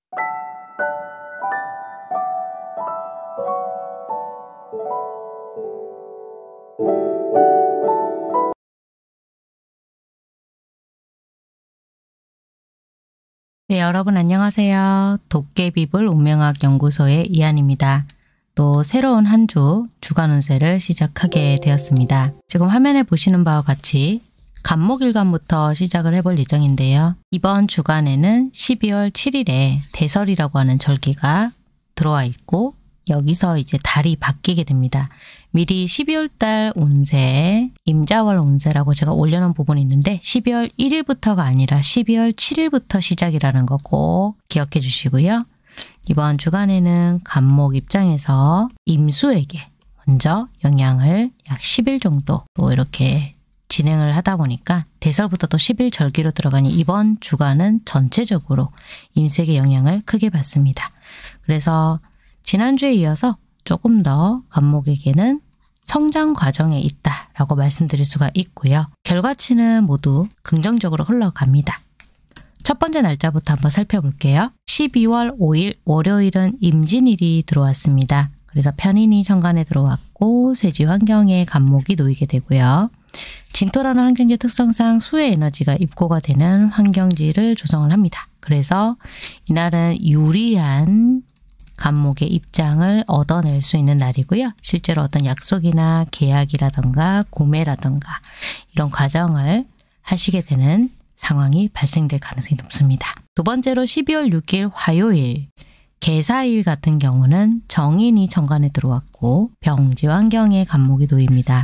네, 여러분 안녕하세요. 도깨비불 운명학 연구소의 이한입니다. 또 새로운 한 주 주간 운세를 시작하게 되었습니다. 지금 화면에 보시는 바와 같이 간목일간부터 시작을 해볼 예정인데요. 이번 주간에는 12월 7일에 대설이라고 하는 절기가 들어와 있고 여기서 이제 달이 바뀌게 됩니다. 미리 12월달 운세, 임자월 운세라고 제가 올려놓은 부분이 있는데 12월 1일부터가 아니라 12월 7일부터 시작이라는 거 꼭 기억해 주시고요. 이번 주간에는 간목 입장에서 임수에게 먼저 영향을 약 10일 정도 또 이렇게 진행을 하다 보니까 대설부터 또 10일 절기로 들어가니 이번 주간은 전체적으로 임수에게 영향을 크게 받습니다. 그래서 지난주에 이어서 조금 더 간목에게는 성장 과정에 있다라고 말씀드릴 수가 있고요. 결과치는 모두 긍정적으로 흘러갑니다. 첫 번째 날짜부터 한번 살펴볼게요. 12월 5일 월요일은 임진일이 들어왔습니다. 그래서 편인이 천간에 들어왔고 쇠지 환경에 간목이 놓이게 되고요. 진토라는 환경지 특성상 수의 에너지가 입고가 되는 환경지를 조성을 합니다. 그래서 이날은 유리한 간목의 입장을 얻어낼 수 있는 날이고요. 실제로 어떤 약속이나 계약이라던가 구매라던가 이런 과정을 하시게 되는 상황이 발생될 가능성이 높습니다. 두 번째로 12월 6일 화요일 계사일 같은 경우는 정인이 천간에 들어왔고 병지 환경에 간목이 놓입니다.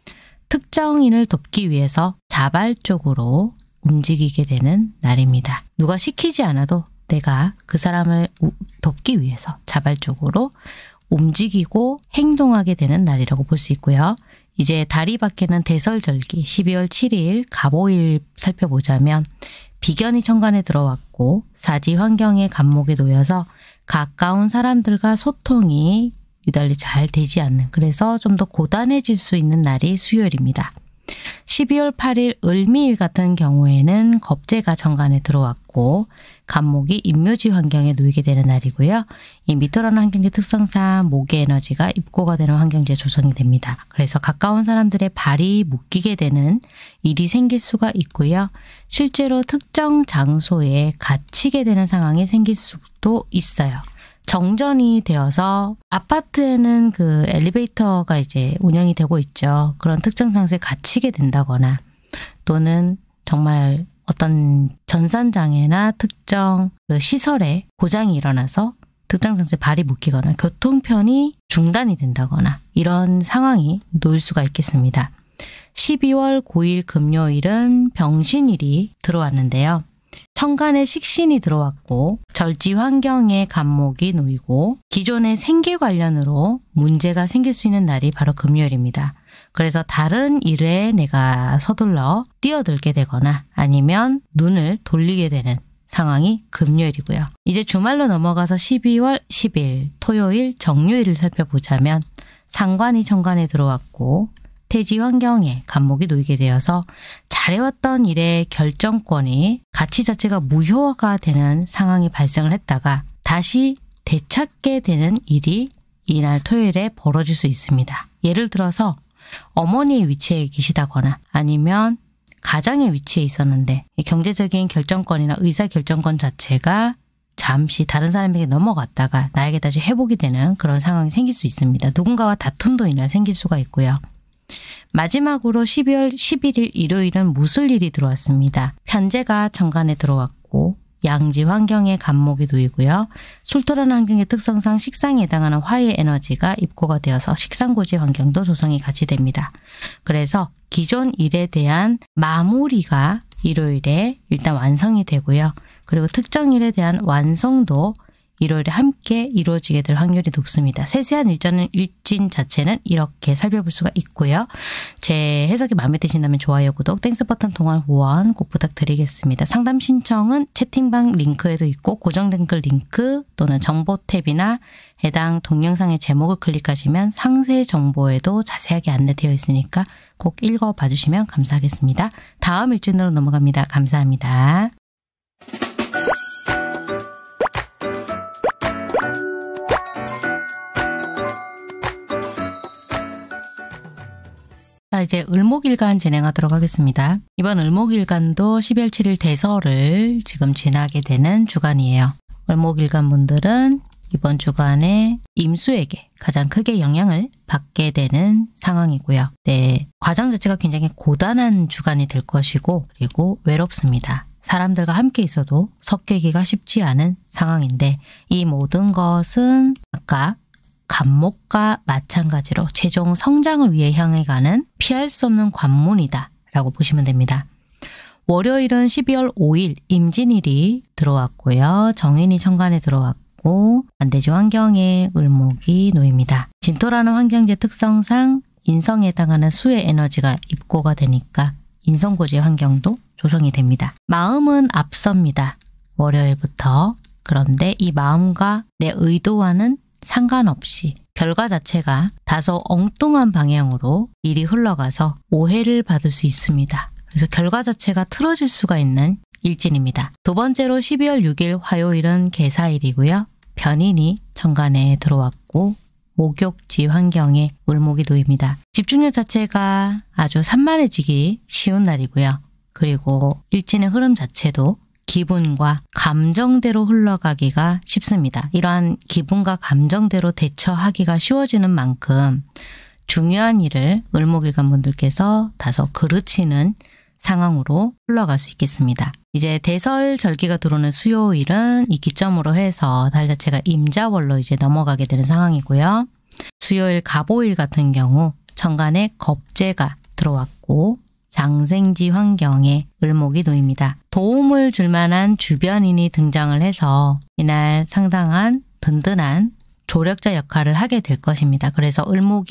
특정인을 돕기 위해서 자발적으로 움직이게 되는 날입니다. 누가 시키지 않아도 내가 그 사람을 돕기 위해서 자발적으로 움직이고 행동하게 되는 날이라고 볼 수 있고요. 이제 달이 바뀌는 대설절기 12월 7일 갑오일 살펴보자면 비견이 천간에 들어왔고 사지 환경에 간목에 놓여서 가까운 사람들과 소통이 유달리 잘 되지 않는, 그래서 좀 더 고단해질 수 있는 날이 수요일입니다. 12월 8일 을미일 같은 경우에는 겁재가 천간에 들어왔고 간목이 임묘지 환경에 놓이게 되는 날이고요. 이 미토라는 환경지 특성상 목의 에너지가 입고가 되는 환경지에 조성이 됩니다. 그래서 가까운 사람들의 발이 묶이게 되는 일이 생길 수가 있고요. 실제로 특정 장소에 갇히게 되는 상황이 생길 수도 있어요. 정전이 되어서 아파트에는 그 엘리베이터가 이제 운영이 되고 있죠. 그런 특정 장소에 갇히게 된다거나 또는 정말 어떤 전산장애나 특정 그 시설에 고장이 일어나서 특정 장소에 발이 묶이거나 교통편이 중단이 된다거나 이런 상황이 놓일 수가 있겠습니다. 12월 9일 금요일은 병신일이 들어왔는데요. 천간에 식신이 들어왔고 절지 환경에 간목이 놓이고 기존의 생계 관련으로 문제가 생길 수 있는 날이 바로 금요일입니다. 그래서 다른 일에 내가 서둘러 뛰어들게 되거나 아니면 눈을 돌리게 되는 상황이 금요일이고요. 이제 주말로 넘어가서 12월 10일 토요일 정묘일을 살펴보자면 상관이 천간에 들어왔고 태지 환경에 간목이 놓이게 되어서 잘해왔던 일의 결정권이 가치 자체가 무효가 되는 상황이 발생을 했다가 다시 되찾게 되는 일이 이날 토요일에 벌어질 수 있습니다. 예를 들어서 어머니의 위치에 계시다거나 아니면 가장의 위치에 있었는데 경제적인 결정권이나 의사결정권 자체가 잠시 다른 사람에게 넘어갔다가 나에게 다시 회복이 되는 그런 상황이 생길 수 있습니다. 누군가와 다툼도 이날 생길 수가 있고요. 마지막으로 12월 11일 일요일은 무술일이 들어왔습니다. 편재가 천간에 들어왔고 양지 환경에 간목이 놓이고요. 술토라는 환경의 특성상 식상에 해당하는 화의 에너지가 입고가 되어서 식상고지 환경도 조성이 같이 됩니다. 그래서 기존 일에 대한 마무리가 일요일에 일단 완성이 되고요. 그리고 특정 일에 대한 완성도 일요일에 함께 이루어지게 될 확률이 높습니다. 세세한 일진 자체는 이렇게 살펴볼 수가 있고요. 제 해석이 마음에 드신다면 좋아요, 구독, 땡스 버튼 동안 후원 꼭 부탁드리겠습니다. 상담 신청은 채팅방 링크에도 있고 고정 댓글 링크 또는 정보 탭이나 해당 동영상의 제목을 클릭하시면 상세 정보에도 자세하게 안내되어 있으니까 꼭 읽어봐 주시면 감사하겠습니다. 다음 일진으로 넘어갑니다. 감사합니다. 자, 이제 을목일간 진행하도록 하겠습니다. 이번 을목일간도 12월 7일 대설을 지금 지나게 되는 주간이에요. 을목일간 분들은 이번 주간에 임수에게 가장 크게 영향을 받게 되는 상황이고요. 네, 과정 자체가 굉장히 고단한 주간이 될 것이고 그리고 외롭습니다. 사람들과 함께 있어도 섞이기가 쉽지 않은 상황인데 이 모든 것은 아까 간목과 마찬가지로 최종 성장을 위해 향해 가는 피할 수 없는 관문이다 라고 보시면 됩니다. 월요일은 12월 5일 임진일이 들어왔고요. 정인이 천간에 들어왔고 반대지 환경에 을목이 놓입니다. 진토라는 환경지 특성상 인성에 해당하는 수의 에너지가 입고가 되니까 인성고지의 환경도 조성이 됩니다. 마음은 앞섭니다. 월요일부터. 그런데 이 마음과 내 의도와는 상관없이 결과 자체가 다소 엉뚱한 방향으로 일이 흘러가서 오해를 받을 수 있습니다. 그래서 결과 자체가 틀어질 수가 있는 일진입니다. 두 번째로 12월 6일 화요일은 개사일이고요. 변인이 천간에 들어왔고 목욕지 환경에 을목이 놓입니다. 집중력 자체가 아주 산만해지기 쉬운 날이고요. 그리고 일진의 흐름 자체도 기분과 감정대로 흘러가기가 쉽습니다. 이러한 기분과 감정대로 대처하기가 쉬워지는 만큼 중요한 일을 을목일간 분들께서 다소 그르치는 상황으로 흘러갈 수 있겠습니다. 이제 대설 절기가 들어오는 수요일은 이 기점으로 해서 달 자체가 임자월로 이제 넘어가게 되는 상황이고요. 수요일 갑오일 같은 경우 천간에 겁재가 들어왔고 장생지 환경에 을목이 놓입니다. 도움을 줄 만한 주변인이 등장을 해서 이날 상당한 든든한 조력자 역할을 하게 될 것입니다. 그래서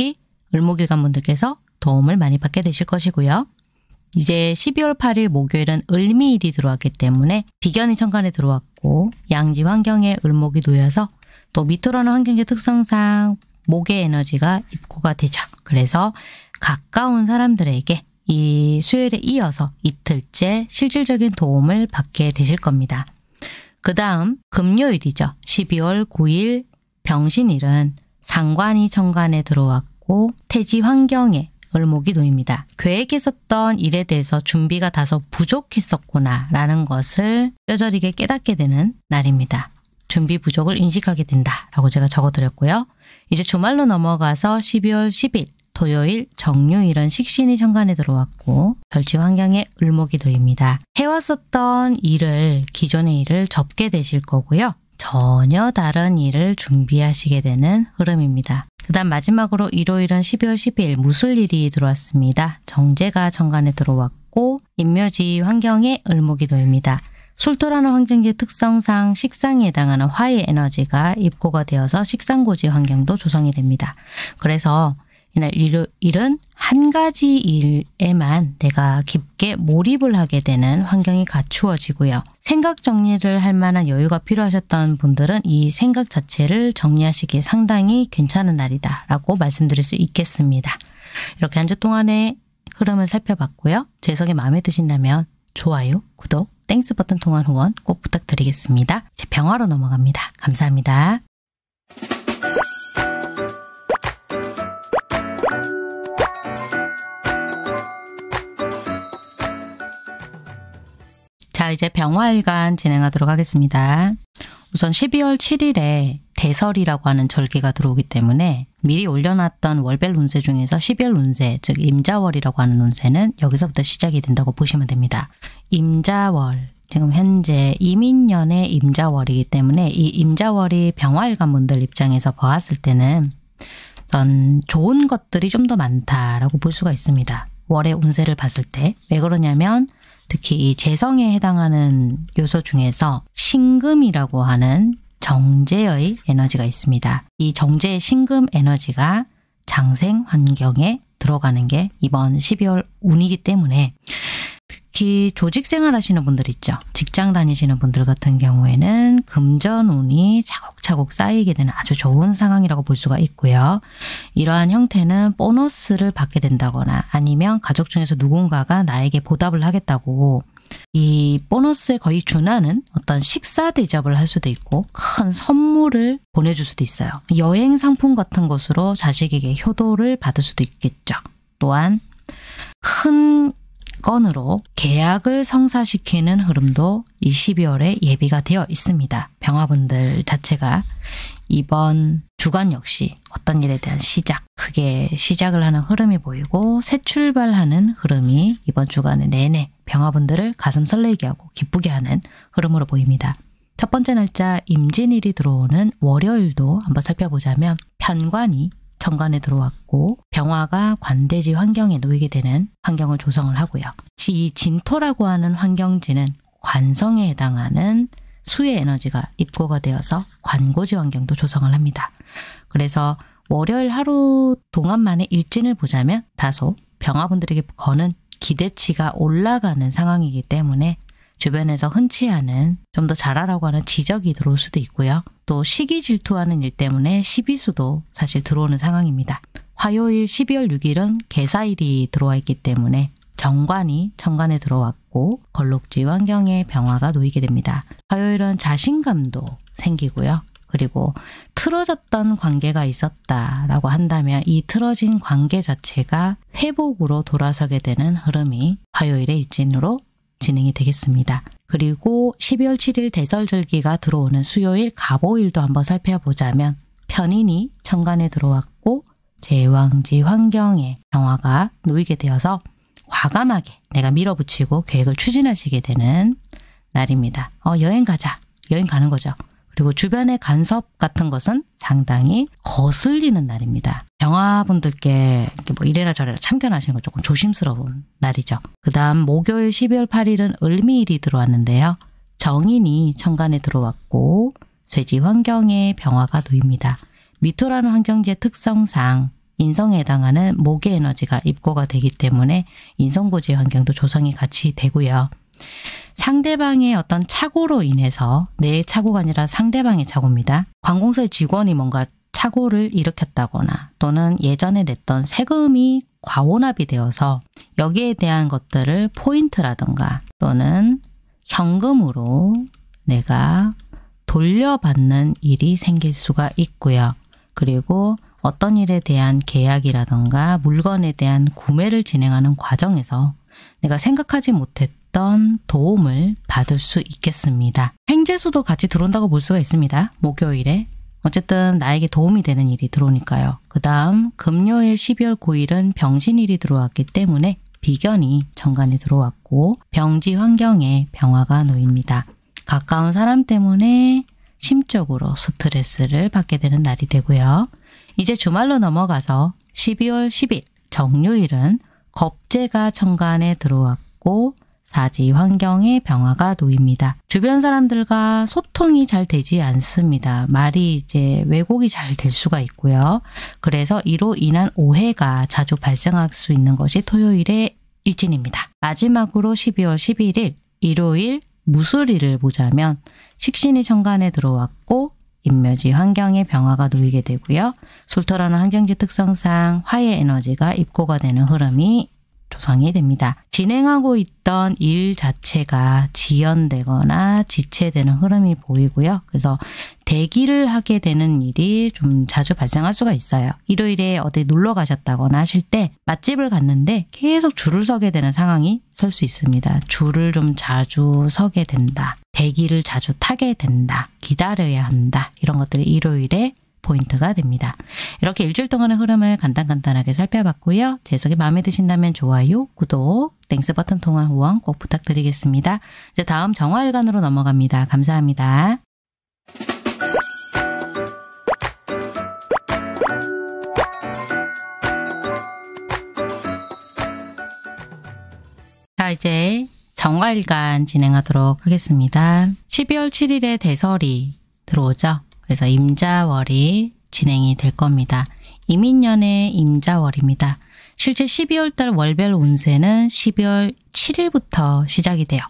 을목일간 분들께서 도움을 많이 받게 되실 것이고요. 이제 12월 8일 목요일은 을미일이 들어왔기 때문에 비견이 천간에 들어왔고 양지 환경에 을목이 놓여서 또 미토라는 환경의 특성상 목의 에너지가 입고가 되죠. 그래서 가까운 사람들에게 이 수요일에 이어서 이틀째 실질적인 도움을 받게 되실 겁니다. 그 다음 금요일이죠. 12월 9일 병신일은 상관이 천간에 들어왔고 태지 환경에 을목이 놓입니다. 계획했었던 일에 대해서 준비가 다소 부족했었구나 라는 것을 뼈저리게 깨닫게 되는 날입니다. 준비 부족을 인식하게 된다라고 제가 적어드렸고요. 이제 주말로 넘어가서 12월 10일 토요일 정유일은 식신이 천간에 들어왔고 별지 환경에 을목이 놓입니다. 해왔었던 일을 기존의 일을 접게 되실 거고요. 전혀 다른 일을 준비하시게 되는 흐름입니다. 그 다음 마지막으로 일요일은 12월 10일 무술일이 들어왔습니다. 정제가 천간에 들어왔고 인묘지 환경에 을목이 놓입니다. 술토라는 환경지의 특성상 식상에 해당하는 화의 에너지가 입고가 되어서 식상고지 환경도 조성이 됩니다. 그래서 이날 일은 한 가지 일에만 내가 깊게 몰입을 하게 되는 환경이 갖추어지고요. 생각 정리를 할 만한 여유가 필요하셨던 분들은 이 생각 자체를 정리하시기에 상당히 괜찮은 날이다 라고 말씀드릴 수 있겠습니다. 이렇게 한 주 동안의 흐름을 살펴봤고요. 제 해석이 마음에 드신다면 좋아요, 구독, 땡스 버튼 통한 후원 꼭 부탁드리겠습니다. 제 병화로 넘어갑니다. 감사합니다. 자, 이제 병화일간 진행하도록 하겠습니다. 우선 12월 7일에 대설이라고 하는 절기가 들어오기 때문에 미리 올려놨던 월별 운세 중에서 12월 운세, 즉 임자월이라고 하는 운세는 여기서부터 시작이 된다고 보시면 됩니다. 임자월, 지금 현재 이민년의 임자월이기 때문에 이 임자월이 병화일간 분들 입장에서 보았을 때는 전 좋은 것들이 좀 더 많다라고 볼 수가 있습니다. 월의 운세를 봤을 때. 왜 그러냐면 특히 이 재성에 해당하는 요소 중에서 신금이라고 하는 정제의 에너지가 있습니다. 이 정제의 신금 에너지가 장생 환경에 들어가는 게 이번 12월 운이기 때문에 특히 조직 생활 하시는 분들 있죠. 직장 다니시는 분들 같은 경우에는 금전운이 차곡차곡 쌓이게 되는 아주 좋은 상황이라고 볼 수가 있고요. 이러한 형태는 보너스를 받게 된다거나 아니면 가족 중에서 누군가가 나에게 보답을 하겠다고 이 보너스에 거의 준하는 어떤 식사 대접을 할 수도 있고 큰 선물을 보내줄 수도 있어요. 여행 상품 같은 것으로 자식에게 효도를 받을 수도 있겠죠. 또한 큰 건으로 계약을 성사시키는 흐름도 이 12월에 예비가 되어 있습니다. 병화분들 자체가 이번 주간 역시 어떤 일에 대한 시작, 크게 시작을 하는 흐름이 보이고 새 출발하는 흐름이 이번 주간의 내내 병화분들을 가슴 설레게 하고 기쁘게 하는 흐름으로 보입니다. 첫 번째 날짜 임진일이 들어오는 월요일도 한번 살펴보자면 편관이 천간에 들어왔고 병화가 관대지 환경에 놓이게 되는 환경을 조성을 하고요. 이 진토라고 하는 환경지는 관성에 해당하는 수의 에너지가 입고가 되어서 관고지 환경도 조성을 합니다. 그래서 월요일 하루 동안만의 일진을 보자면 다소 병화분들에게 거는 기대치가 올라가는 상황이기 때문에 주변에서 흔치 않은 좀 더 잘하라고 하는 지적이 들어올 수도 있고요. 또 시기 질투하는 일 때문에 시비수도 사실 들어오는 상황입니다. 화요일 12월 6일은 개사일이 들어와 있기 때문에 정관이 천간에 들어왔고 걸록지 환경에 병화가 놓이게 됩니다. 화요일은 자신감도 생기고요. 그리고 틀어졌던 관계가 있었다라고 한다면 이 틀어진 관계 자체가 회복으로 돌아서게 되는 흐름이 화요일의 일진으로 진행이 되겠습니다. 그리고 12월 7일 대설절기가 들어오는 수요일 갑오일도 한번 살펴보자면 편인이 천간에 들어왔고 제왕지 환경에 병화가 놓이게 되어서 과감하게 내가 밀어붙이고 계획을 추진하시게 되는 날입니다. 여행 가자. 여행 가는 거죠. 그리고 주변의 간섭 같은 것은 상당히 거슬리는 날입니다. 병화분들께 뭐 이래라 저래라 참견하시는 건 조금 조심스러운 날이죠. 그 다음 목요일 12월 8일은 을미일이 들어왔는데요. 정인이 천간에 들어왔고 쇠지 환경에 병화가 놓입니다. 미토라는 환경지의 특성상 인성에 해당하는 목의 에너지가 입고가 되기 때문에 인성고지의 환경도 조성이 같이 되고요. 상대방의 어떤 착오로 인해서 내 착오가 아니라 상대방의 착오입니다. 관공서의 직원이 뭔가 착오를 일으켰다거나 또는 예전에 냈던 세금이 과오납이 되어서 여기에 대한 것들을 포인트라든가 또는 현금으로 내가 돌려받는 일이 생길 수가 있고요. 그리고 어떤 일에 대한 계약이라든가 물건에 대한 구매를 진행하는 과정에서 내가 생각하지 못했던 도움을 받을 수 있겠습니다. 횡재수도 같이 들어온다고 볼 수가 있습니다. 목요일에. 어쨌든 나에게 도움이 되는 일이 들어오니까요. 그 다음 금요일 12월 9일은 병신일이 들어왔기 때문에 비견이 천간에 들어왔고 병지 환경에 병화가 놓입니다. 가까운 사람 때문에 심적으로 스트레스를 받게 되는 날이 되고요. 이제 주말로 넘어가서 12월 10일 정유일은 겁재가 천간에 들어왔고 사지 환경에 병화가 놓입니다. 주변 사람들과 소통이 잘 되지 않습니다. 말이 이제 왜곡이 잘 될 수가 있고요. 그래서 이로 인한 오해가 자주 발생할 수 있는 것이 토요일의 일진입니다. 마지막으로 12월 11일 일요일 무술일을 보자면 식신이 천간에 들어왔고 인묘지 환경에 병화가 놓이게 되고요. 술토라는 환경지 특성상 화의 에너지가 입고가 되는 흐름이 조성이 됩니다. 진행하고 있던 일 자체가 지연되거나 지체되는 흐름이 보이고요. 그래서 대기를 하게 되는 일이 좀 자주 발생할 수가 있어요. 일요일에 어디 놀러 가셨다거나 하실 때 맛집을 갔는데 계속 줄을 서게 되는 상황이 설 수 있습니다. 줄을 좀 자주 서게 된다. 대기를 자주 타게 된다. 기다려야 한다. 이런 것들이 일요일에 포인트가 됩니다. 이렇게 일주일 동안의 흐름을 간단하게 살펴봤고요. 제 해석이 마음에 드신다면 좋아요, 구독, 땡스 버튼 통화 후원 꼭 부탁드리겠습니다. 이제 다음 정화일간으로 넘어갑니다. 감사합니다. 자, 이제 정화일간 진행하도록 하겠습니다. 12월 7일에 대설이 들어오죠. 그래서 임자월이 진행이 될 겁니다. 이민년의 임자월입니다. 실제 12월달 월별 운세는 12월 7일부터 시작이 돼요.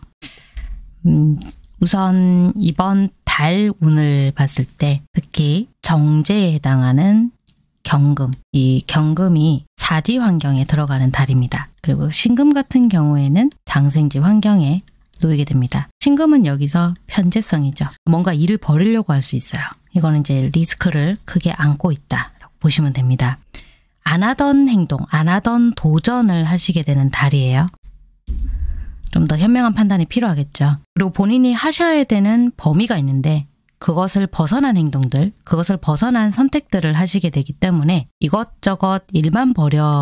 우선 이번 달 운을 봤을 때 특히 정제에 해당하는 경금, 이 경금이 사지 환경에 들어가는 달입니다. 그리고 신금 같은 경우에는 장생지 환경에 놓이게 됩니다. 신금은 여기서 편재성이죠. 뭔가 일을 벌이려고 할 수 있어요. 이거는 이제 리스크를 크게 안고 있다라고 보시면 됩니다. 안 하던 행동, 안 하던 도전을 하시게 되는 달이에요. 좀 더 현명한 판단이 필요하겠죠. 그리고 본인이 하셔야 되는 범위가 있는데 그것을 벗어난 행동들, 그것을 벗어난 선택들을 하시게 되기 때문에 이것저것 일만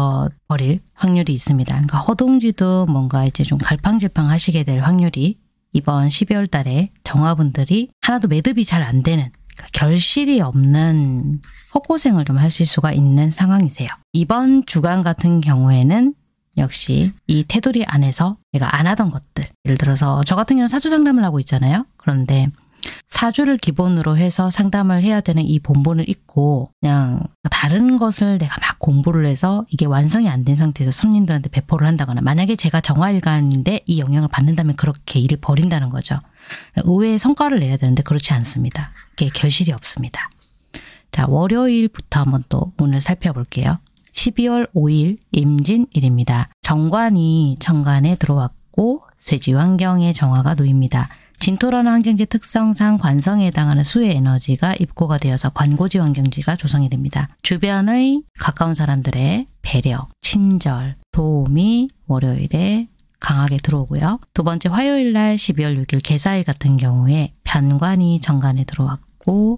버릴 확률이 있습니다. 그러니까 허둥지둥 뭔가 이제 좀 갈팡질팡 하시게 될 확률이 이번 12월 달에 정화분들이 하나도 매듭이 잘 안 되는, 그러니까 결실이 없는 헛고생을 좀 하실 수가 있는 상황이세요. 이번 주간 같은 경우에는 역시 이 테두리 안에서 내가 안 하던 것들, 예를 들어서 저 같은 경우는 사주 상담을 하고 있잖아요. 그런데 사주를 기본으로 해서 상담을 해야 되는 이 본본을 잊고 그냥 다른 것을 내가 막 공부를 해서 이게 완성이 안 된 상태에서 손님들한테 배포를 한다거나, 만약에 제가 정화일간인데 이 영향을 받는다면 그렇게 일을 벌인다는 거죠. 의외의 성과를 내야 되는데 그렇지 않습니다. 이게 결실이 없습니다. 자, 월요일부터 한번 또 오늘 살펴볼게요. 12월 5일 임진일입니다. 정관이 천간에 들어왔고 쇠지 환경에 정화가 놓입니다. 진토라는 환경지 특성상 관성에 해당하는 수의 에너지가 입고가 되어서 관고지 환경지가 조성이 됩니다. 주변의 가까운 사람들의 배려, 친절, 도움이 월요일에 강하게 들어오고요. 두 번째 화요일 날 12월 6일 개사일 같은 경우에 편관이 정관에 들어왔고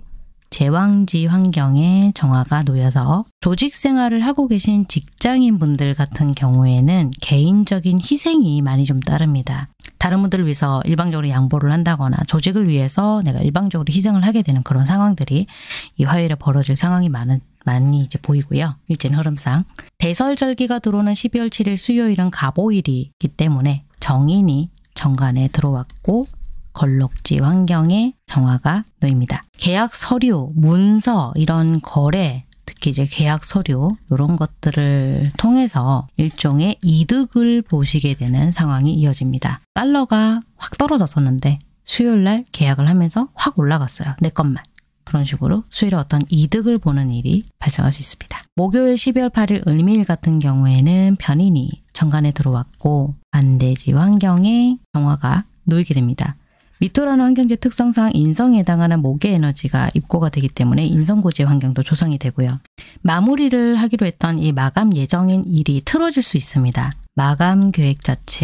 제왕지 환경에 정화가 놓여서 조직 생활을 하고 계신 직장인 분들 같은 경우에는 개인적인 희생이 많이 좀 따릅니다. 다른 분들을 위해서 일방적으로 양보를 한다거나 조직을 위해서 내가 일방적으로 희생을 하게 되는 그런 상황들이 이 화요일에 벌어질 상황이 많이 이제 보이고요. 일진 흐름상. 대설절기가 들어오는 12월 7일 수요일은 갑오일이기 때문에 정인이 정관에 들어왔고 걸록지 환경에 정화가 놓입니다. 계약 서류, 문서, 이런 거래, 특히 이제 계약 서류 이런 것들을 통해서 일종의 이득을 보시게 되는 상황이 이어집니다. 달러가 확 떨어졌었는데 수요일 날 계약을 하면서 확 올라갔어요. 내 것만. 그런 식으로 수요일에 어떤 이득을 보는 일이 발생할 수 있습니다. 목요일 12월 8일 을미일 같은 경우에는 편인이 정관에 들어왔고 반대지 환경에 정화가 놓이게 됩니다. 미토라는 환경지 특성상 인성에 해당하는 목의 에너지가 입고가 되기 때문에 인성고지 환경도 조성이 되고요. 마무리를 하기로 했던 이 마감 예정인 일이 틀어질 수 있습니다. 마감 계획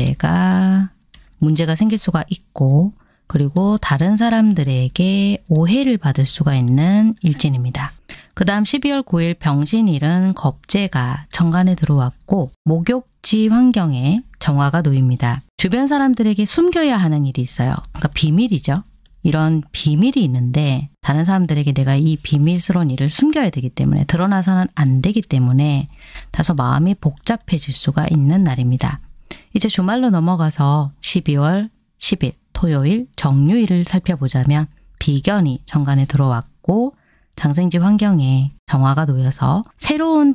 자체가 문제가 생길 수가 있고, 그리고 다른 사람들에게 오해를 받을 수가 있는 일진입니다. 그 다음 12월 9일 병신일은 겁재가 정관에 들어왔고 목욕지 환경에 정화가 놓입니다. 주변 사람들에게 숨겨야 하는 일이 있어요. 그러니까 비밀이죠. 이런 비밀이 있는데 다른 사람들에게 내가 이 비밀스러운 일을 숨겨야 되기 때문에, 드러나서는 안 되기 때문에 다소 마음이 복잡해질 수가 있는 날입니다. 이제 주말로 넘어가서 12월 10일 토요일 정유일을 살펴보자면 비견이 정관에 들어왔고 장생지 환경에 정화가 놓여서 새로운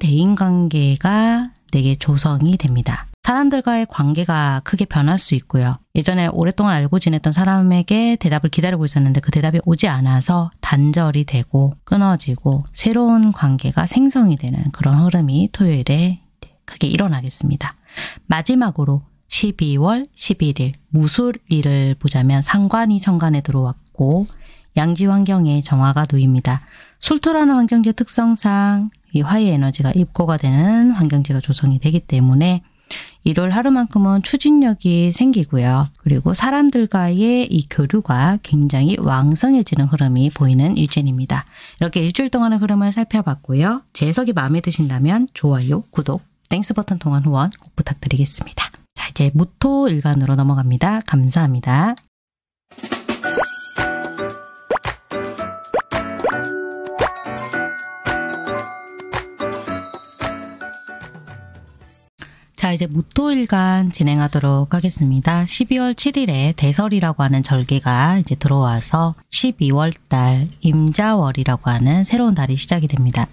대인관계가 내게 조성이 됩니다. 사람들과의 관계가 크게 변할 수 있고요. 예전에 오랫동안 알고 지냈던 사람에게 대답을 기다리고 있었는데 그 대답이 오지 않아서 단절이 되고 끊어지고 새로운 관계가 생성이 되는 그런 흐름이 토요일에 크게 일어나겠습니다. 마지막으로 12월 11일 무술일을 보자면 상관이 정관에 들어왔고 양지 환경에 정화가 놓입니다. 술토라는 환경지 특성상 이 화의 에너지가 입고가 되는 환경지가 조성이 되기 때문에 일요일 하루만큼은 추진력이 생기고요. 그리고 사람들과의 이 교류가 굉장히 왕성해지는 흐름이 보이는 일진입니다. 이렇게 일주일 동안의 흐름을 살펴봤고요. 제 해석이 마음에 드신다면 좋아요, 구독, 땡스 버튼 통한 후원 꼭 부탁드리겠습니다. 자, 이제 무토일간으로 넘어갑니다. 감사합니다. 자, 이제 무토일간 진행하도록 하겠습니다. 12월 7일에 대설이라고 하는 절기가 이제 들어와서 12월 달 임자월이라고 하는 새로운 달이 시작이 됩니다.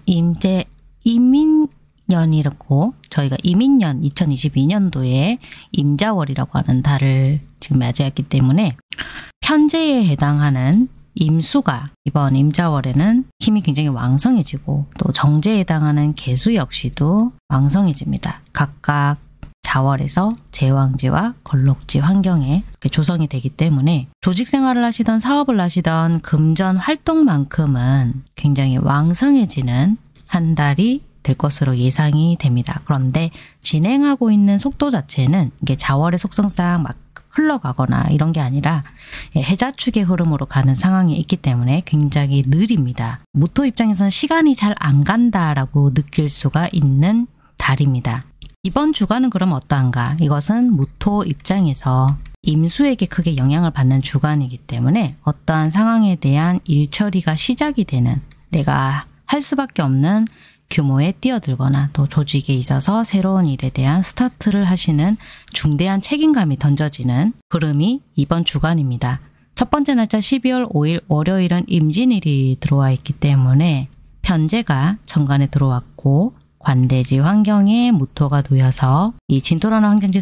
이민년이라고, 저희가 이민년 2022년도에 임자월이라고 하는 달을 지금 맞이했기 때문에 편제에 해당하는 임수가 이번 임자월에는 힘이 굉장히 왕성해지고 또 정제에 해당하는 개수 역시도 왕성해집니다. 각각 자월에서 제왕지와 걸록지 환경에 조성이 되기 때문에 조직 생활을 하시던 사업을 하시던 금전 활동만큼은 굉장히 왕성해지는 한 달이 될 것으로 예상이 됩니다. 그런데 진행하고 있는 속도 자체는 이게 자월의 속성상 막 흘러가거나 이런 게 아니라 해자축의 흐름으로 가는 상황이 있기 때문에 굉장히 느립니다. 무토 입장에서는 시간이 잘 안 간다라고 느낄 수가 있는 달입니다. 이번 주간은 그럼 어떠한가? 이것은 무토 입장에서 임수에게 크게 영향을 받는 주간이기 때문에 어떠한 상황에 대한 일 처리가 시작이 되는, 내가 할 수밖에 없는 규모에 뛰어들거나 또 조직에 있어서 새로운 일에 대한 스타트를 하시는 중대한 책임감이 던져지는 흐름이 이번 주간입니다. 첫 번째 날짜 12월 5일 월요일은 임진일이 들어와 있기 때문에 편제가 정관에 들어왔고 관대지 환경에 무토가 놓여서 이 진토라는 환경지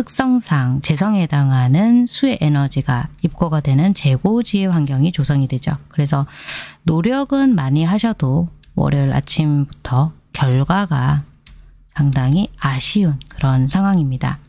특성상 재성에 해당하는 수의 에너지가 입고가 되는 재고지의 환경이 조성이 되죠. 그래서 노력은 많이 하셔도 월요일 아침부터 결과가 상당히 아쉬운 그런 상황입니다.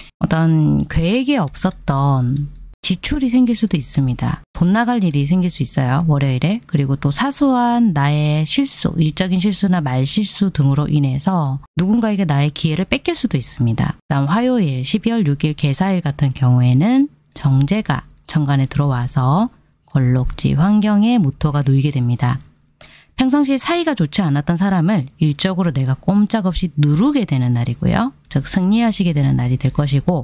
어떤 계획에 없었던 지출이 생길 수도 있습니다. 돈 나갈 일이 생길 수 있어요. 월요일에. 그리고 또 사소한 나의 실수, 일적인 실수나 말실수 등으로 인해서 누군가에게 나의 기회를 뺏길 수도 있습니다. 다음 화요일 12월 6일 개사일 같은 경우에는 정제가 정관에 들어와서 걸록지 환경에 무토가 놓이게 됩니다. 평상시에 사이가 좋지 않았던 사람을 일적으로 내가 꼼짝없이 누르게 되는 날이고요. 즉 승리하시게 되는 날이 될 것이고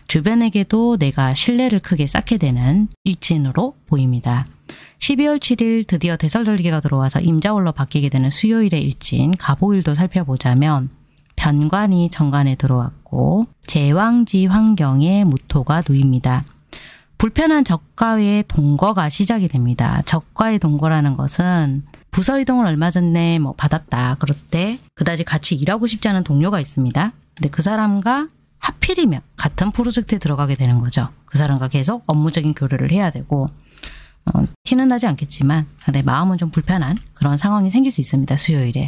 주변에게도 내가 신뢰를 크게 쌓게 되는 일진으로 보입니다. 12월 7일 드디어 대설절기가 들어와서 임자월로 바뀌게 되는 수요일의 일진 갑오일도 살펴보자면 편관이 정관에 들어왔고 제왕지 환경에 무토가 놓입니다. 불편한 적과의 동거가 시작이 됩니다. 적과의 동거라는 것은 부서 이동을 얼마 전에 받았다. 그럴 때 그다지 같이 일하고 싶지 않은 동료가 있습니다. 근데 그 사람과 하필이면 같은 프로젝트에 들어가게 되는 거죠. 그 사람과 계속 업무적인 교류를 해야 되고 티는 나지 않겠지만 내 마음은 좀 불편한 그런 상황이 생길 수 있습니다. 수요일에.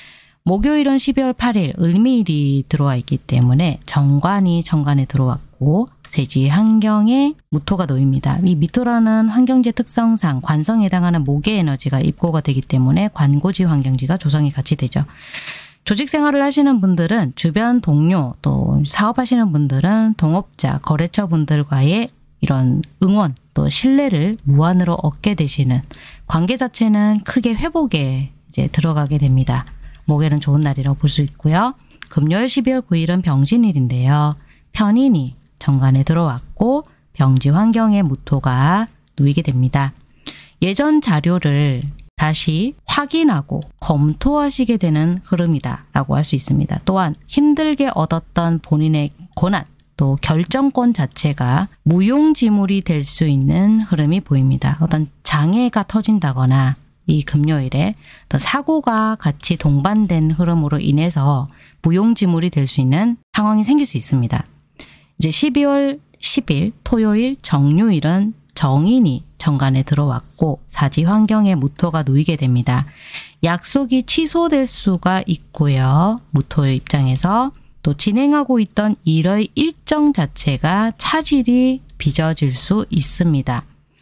목요일은 12월 8일 을미일이 들어와 있기 때문에 정관이 정관에 들어왔고 세지 환경에 무토가 놓입니다. 이 미토라는 환경지 특성상 관성에 해당하는 목의 에너지가 입고가 되기 때문에 관고지 환경지가 조성이 같이 되죠. 조직 생활을 하시는 분들은 주변 동료 또 사업하시는 분들은 동업자, 거래처 분들과의 이런 응원 또 신뢰를 무한으로 얻게 되시는 관계 자체는 크게 회복에 이제 들어가게 됩니다. 목요일은 좋은 날이라고 볼 수 있고요. 금요일 12월 9일은 병신일인데요. 편인이 정관에 들어왔고 병지 환경에 무토가 놓이게 됩니다. 예전 자료를 다시 확인하고 검토하시게 되는 흐름이다 라고 할 수 있습니다. 또한 힘들게 얻었던 본인의 고난 또 결정권 자체가 무용지물이 될 수 있는 흐름이 보입니다. 어떤 장애가 터진다거나 이 금요일에 어떤 사고가 같이 동반된 흐름으로 인해서 무용지물이 될 수 있는 상황이 생길 수 있습니다. 이제 12월 10일 토요일 정유일은 정인이 정관에 들어왔고 사지 환경에 무토가 놓이게 됩니다. 약속이 취소될 수가 있고요. 무토의 입장에서 또 진행하고 있던 일의 일정 자체가 차질이 빚어질 수 있습니다.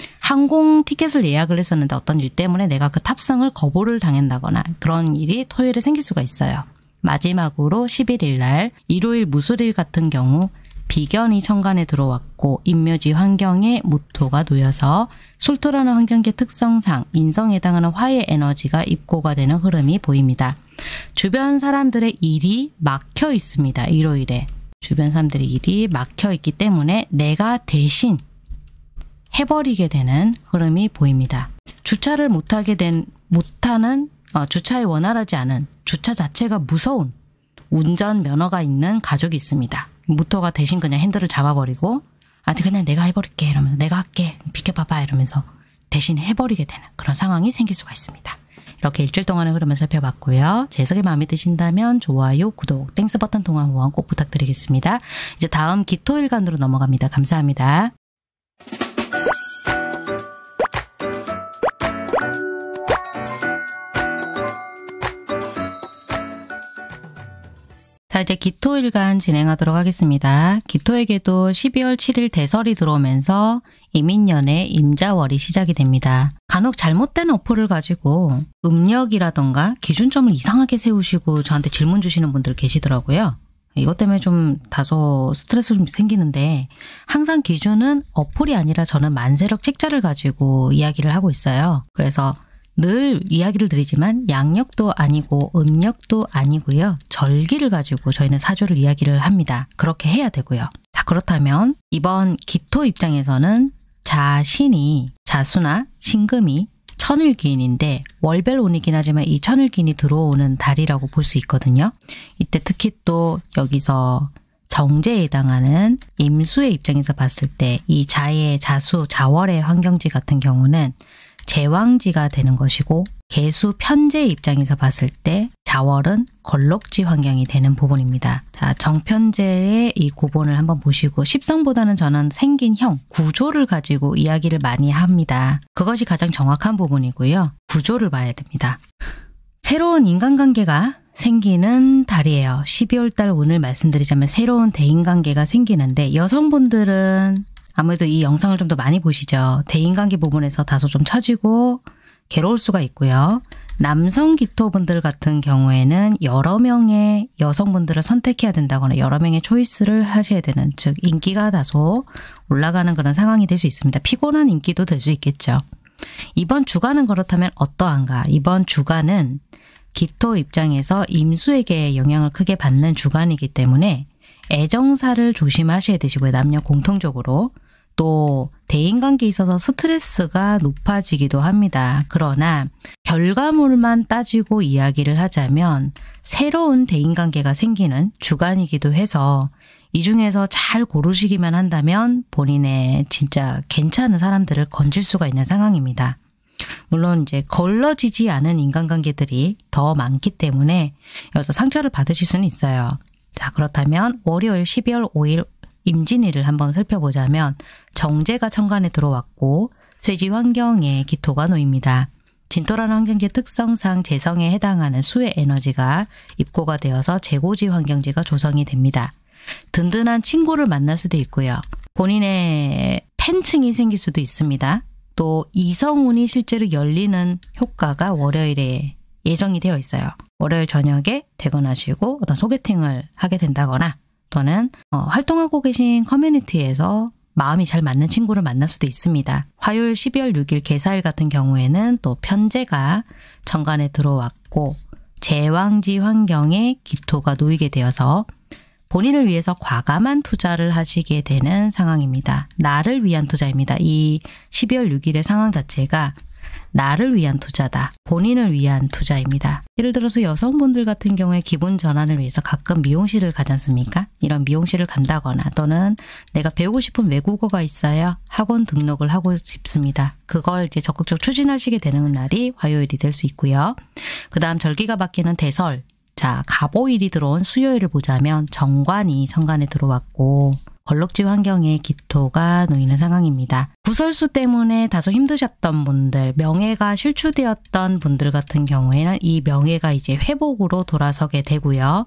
항공 티켓을 예약을 했었는데 어떤 일 때문에 내가 그 탑승을 거부를 당한다거나 그런 일이 토요일에 생길 수가 있어요. 마지막으로 11일 날 일요일 무술일 같은 경우 비견이 정관에 들어왔고 인묘지 환경에 무토가 놓여서 술토라는 환경계 특성상 인성에 해당하는 화의 에너지가 입고가 되는 흐름이 보입니다. 주변 사람들의 일이 막혀 있습니다. 일요일에. 주변 사람들의 일이 막혀 있기 때문에 내가 대신 해버리게 되는 흐름이 보입니다. 주차를 주차에 원활하지 않은 주차 자체가 무서운 운전 면허가 있는 가족이 있습니다. 무토가 대신 그냥 핸들을 잡아버리고 그냥 내가 해버릴게 이러면서 내가 할게 비켜봐봐 이러면서 대신 해버리게 되는 그런 상황이 생길 수가 있습니다. 이렇게 일주일 동안의 흐름을 살펴봤고요. 제 해석이 마음에 드신다면 좋아요, 구독, 땡스 버튼 동안 후원 꼭 부탁드리겠습니다. 이제 다음 기토일간으로 넘어갑니다. 감사합니다. 자, 이제 기토일간 진행하도록 하겠습니다. 기토에게도 12월 7일 대설이 들어오면서 이민년의 임자월이 시작이 됩니다. 간혹 잘못된 어플을 가지고 음력이라던가 기준점을 이상하게 세우시고 저한테 질문 주시는 분들 계시더라고요. 이것 때문에 좀 다소 스트레스 좀 생기는데 항상 기준은 어플이 아니라 저는 만세력 책자를 가지고 이야기를 하고 있어요. 그래서 늘 이야기를 드리지만 양력도 아니고 음력도 아니고요. 절기를 가지고 저희는 사주를 이야기를 합니다. 그렇게 해야 되고요. 자, 그렇다면 이번 기토 입장에서는 자신이 자수나 신금이 천일기인인데 월별운이긴 하지만 이 천일기인이 들어오는 달이라고 볼 수 있거든요. 이때 특히 또 여기서 정제에 해당하는 임수의 입장에서 봤을 때 이 자의 자수, 자월의 환경지 같은 경우는 제왕지가 되는 것이고 개수 편제의 입장에서 봤을 때 자월은 걸럭지 환경이 되는 부분입니다. 자, 정편제의 이 구본을 한번 보시고 십성보다는 저는 생긴 형, 구조를 가지고 이야기를 많이 합니다. 그것이 가장 정확한 부분이고요. 구조를 봐야 됩니다. 새로운 인간관계가 생기는 달이에요. 12월 달 운을 말씀드리자면 새로운 대인관계가 생기는데 여성분들은 아무래도 이 영상을 좀 더 많이 보시죠. 대인관계 부분에서 다소 좀 처지고 괴로울 수가 있고요. 남성 기토분들 같은 경우에는 여러 명의 여성분들을 선택해야 된다거나 여러 명의 초이스를 하셔야 되는, 즉 인기가 다소 올라가는 그런 상황이 될 수 있습니다. 피곤한 인기도 될 수 있겠죠. 이번 주간은 그렇다면 어떠한가? 이번 주간은 기토 입장에서 임수에게 영향을 크게 받는 주간이기 때문에 애정사를 조심하셔야 되시고요. 남녀 공통적으로. 또 대인관계에 있어서 스트레스가 높아지기도 합니다. 그러나 결과물만 따지고 이야기를 하자면 새로운 대인관계가 생기는 주간이기도 해서 이 중에서 잘 고르시기만 한다면 본인의 진짜 괜찮은 사람들을 건질 수가 있는 상황입니다. 물론 이제 걸러지지 않은 인간관계들이 더 많기 때문에 여기서 상처를 받으실 수는 있어요. 자, 그렇다면 월요일 12월 5일 임진일을 한번 살펴보자면 정제가 천간에 들어왔고 쇠지 환경에 기토가 놓입니다. 진토라는 환경지의 특성상 재성에 해당하는 수의 에너지가 입고가 되어서 재고지 환경지가 조성이 됩니다. 든든한 친구를 만날 수도 있고요. 본인의 팬층이 생길 수도 있습니다. 또 이성운이 실제로 열리는 효과가 월요일에 예정이 되어 있어요. 월요일 저녁에 퇴근하시고 어떤 소개팅을 하게 된다거나 또는 활동하고 계신 커뮤니티에서 마음이 잘 맞는 친구를 만날 수도 있습니다. 화요일 12월 6일 개사일 같은 경우에는 또 편제가 천간에 들어왔고 제왕지 환경에 기토가 놓이게 되어서 본인을 위해서 과감한 투자를 하시게 되는 상황입니다. 나를 위한 투자입니다. 이 12월 6일의 상황 자체가 나를 위한 투자다. 본인을 위한 투자입니다. 예를 들어서 여성분들 같은 경우에 기분 전환을 위해서 가끔 미용실을 가지 않습니까? 이런 미용실을 간다거나 또는 내가 배우고 싶은 외국어가 있어요. 학원 등록을 하고 싶습니다. 그걸 이제 적극적으로 추진하시게 되는 날이 화요일이 될 수 있고요. 그 다음 절기가 바뀌는 대설. 자, 갑오일이 들어온 수요일을 보자면 정관이 천간에 들어왔고 걸럭지 환경에 기토가 놓이는 상황입니다. 구설수 때문에 다소 힘드셨던 분들, 명예가 실추되었던 분들 같은 경우에는 이 명예가 이제 회복으로 돌아서게 되고요.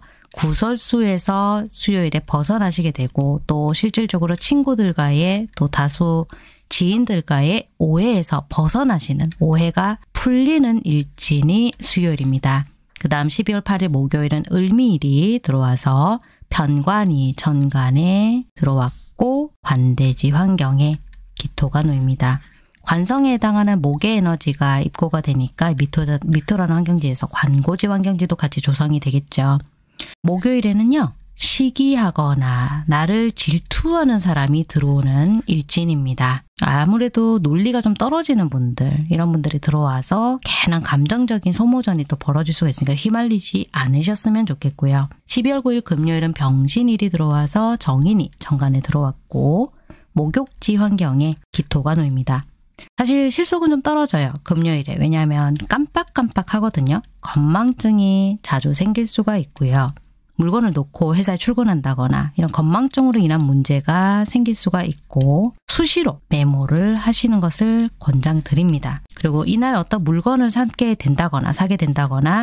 구설수에서 수요일에 벗어나시게 되고 또 실질적으로 친구들과의 또 다수 지인들과의 오해에서 벗어나시는, 오해가 풀리는 일진이 수요일입니다. 그 다음 12월 8일 목요일은 을미일이 들어와서 편관이 천간에 들어왔고 관대지 환경에 기토가 놓입니다. 관성에 해당하는 목의 에너지가 입고가 되니까 미토라는 환경지에서 관고지 환경지도 같이 조성이 되겠죠. 목요일에는요. 시기하거나 나를 질투하는 사람이 들어오는 일진입니다. 아무래도 논리가 좀 떨어지는 분들, 이런 분들이 들어와서 괜한 감정적인 소모전이 또 벌어질 수가 있으니까 휘말리지 않으셨으면 좋겠고요. 12월 9일 금요일은 병신일이 들어와서 정인이 정관에 들어왔고 목욕지 환경에 기토가 놓입니다. 사실 실속은 좀 떨어져요. 금요일에. 왜냐하면 깜빡깜빡 하거든요. 건망증이 자주 생길 수가 있고요. 물건을 놓고 회사에 출근한다거나 이런 건망증으로 인한 문제가 생길 수가 있고 수시로 메모를 하시는 것을 권장드립니다. 그리고 이날 어떤 물건을 사게 된다거나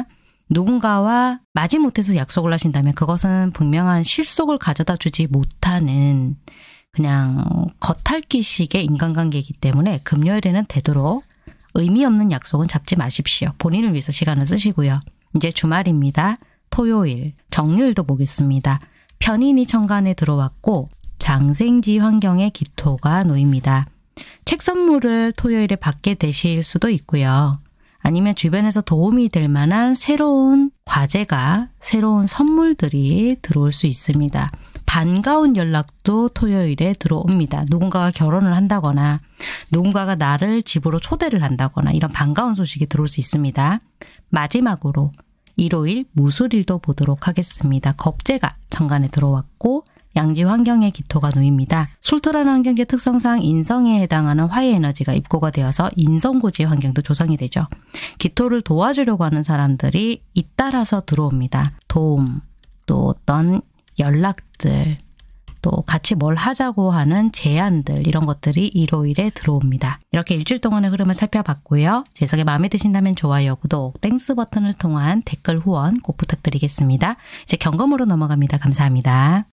누군가와 마지못해서 약속을 하신다면 그것은 분명한 실속을 가져다 주지 못하는 그냥 겉핥기식의 인간관계이기 때문에 금요일에는 되도록 의미 없는 약속은 잡지 마십시오. 본인을 위해서 시간을 쓰시고요. 이제 주말입니다. 토요일, 정유일도 보겠습니다. 편인이 천간에 들어왔고 장생지 환경에 기토가 놓입니다. 책 선물을 토요일에 받게 되실 수도 있고요. 아니면 주변에서 도움이 될 만한 새로운 과제가, 새로운 선물들이 들어올 수 있습니다. 반가운 연락도 토요일에 들어옵니다. 누군가가 결혼을 한다거나 누군가가 나를 집으로 초대를 한다거나 이런 반가운 소식이 들어올 수 있습니다. 마지막으로 일요일 무술일도 보도록 하겠습니다. 겁재가 천간에 들어왔고 양지 환경에 기토가 놓입니다. 술토라는 환경의 특성상 인성에 해당하는 화의 에너지가 입고가 되어서 인성고지 환경도 조성이 되죠. 기토를 도와주려고 하는 사람들이 잇따라서 들어옵니다. 도움, 또 어떤 연락들, 또 같이 뭘 하자고 하는 제안들 이런 것들이 일요일에 들어옵니다. 이렇게 일주일 동안의 흐름을 살펴봤고요. 제 해석이 마음에 드신다면 좋아요, 구독, 땡스 버튼을 통한 댓글 후원 꼭 부탁드리겠습니다. 이제 경검으로 넘어갑니다. 감사합니다.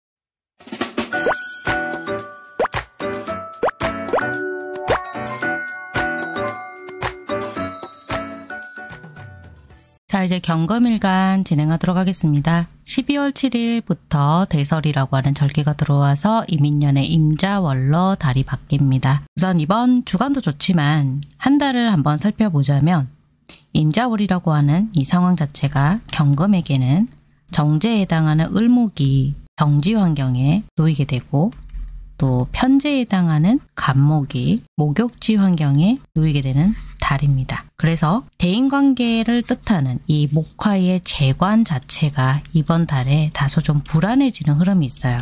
자, 이제 경검일간 진행하도록 하겠습니다. 12월 7일부터 대설이라고 하는 절기가 들어와서 이민년의 임자월로 달이 바뀝니다. 우선 이번 주간도 좋지만 한 달을 한번 살펴보자면 임자월이라고 하는 이 상황 자체가 경검에게는 정제에 해당하는 을목이 정지 환경에 놓이게 되고 또 편제에 해당하는 간목이 목욕지 환경에 놓이게 되는 달입니다. 그래서 대인관계를 뜻하는 이 목화의 재관 자체가 이번 달에 다소 좀 불안해지는 흐름이 있어요.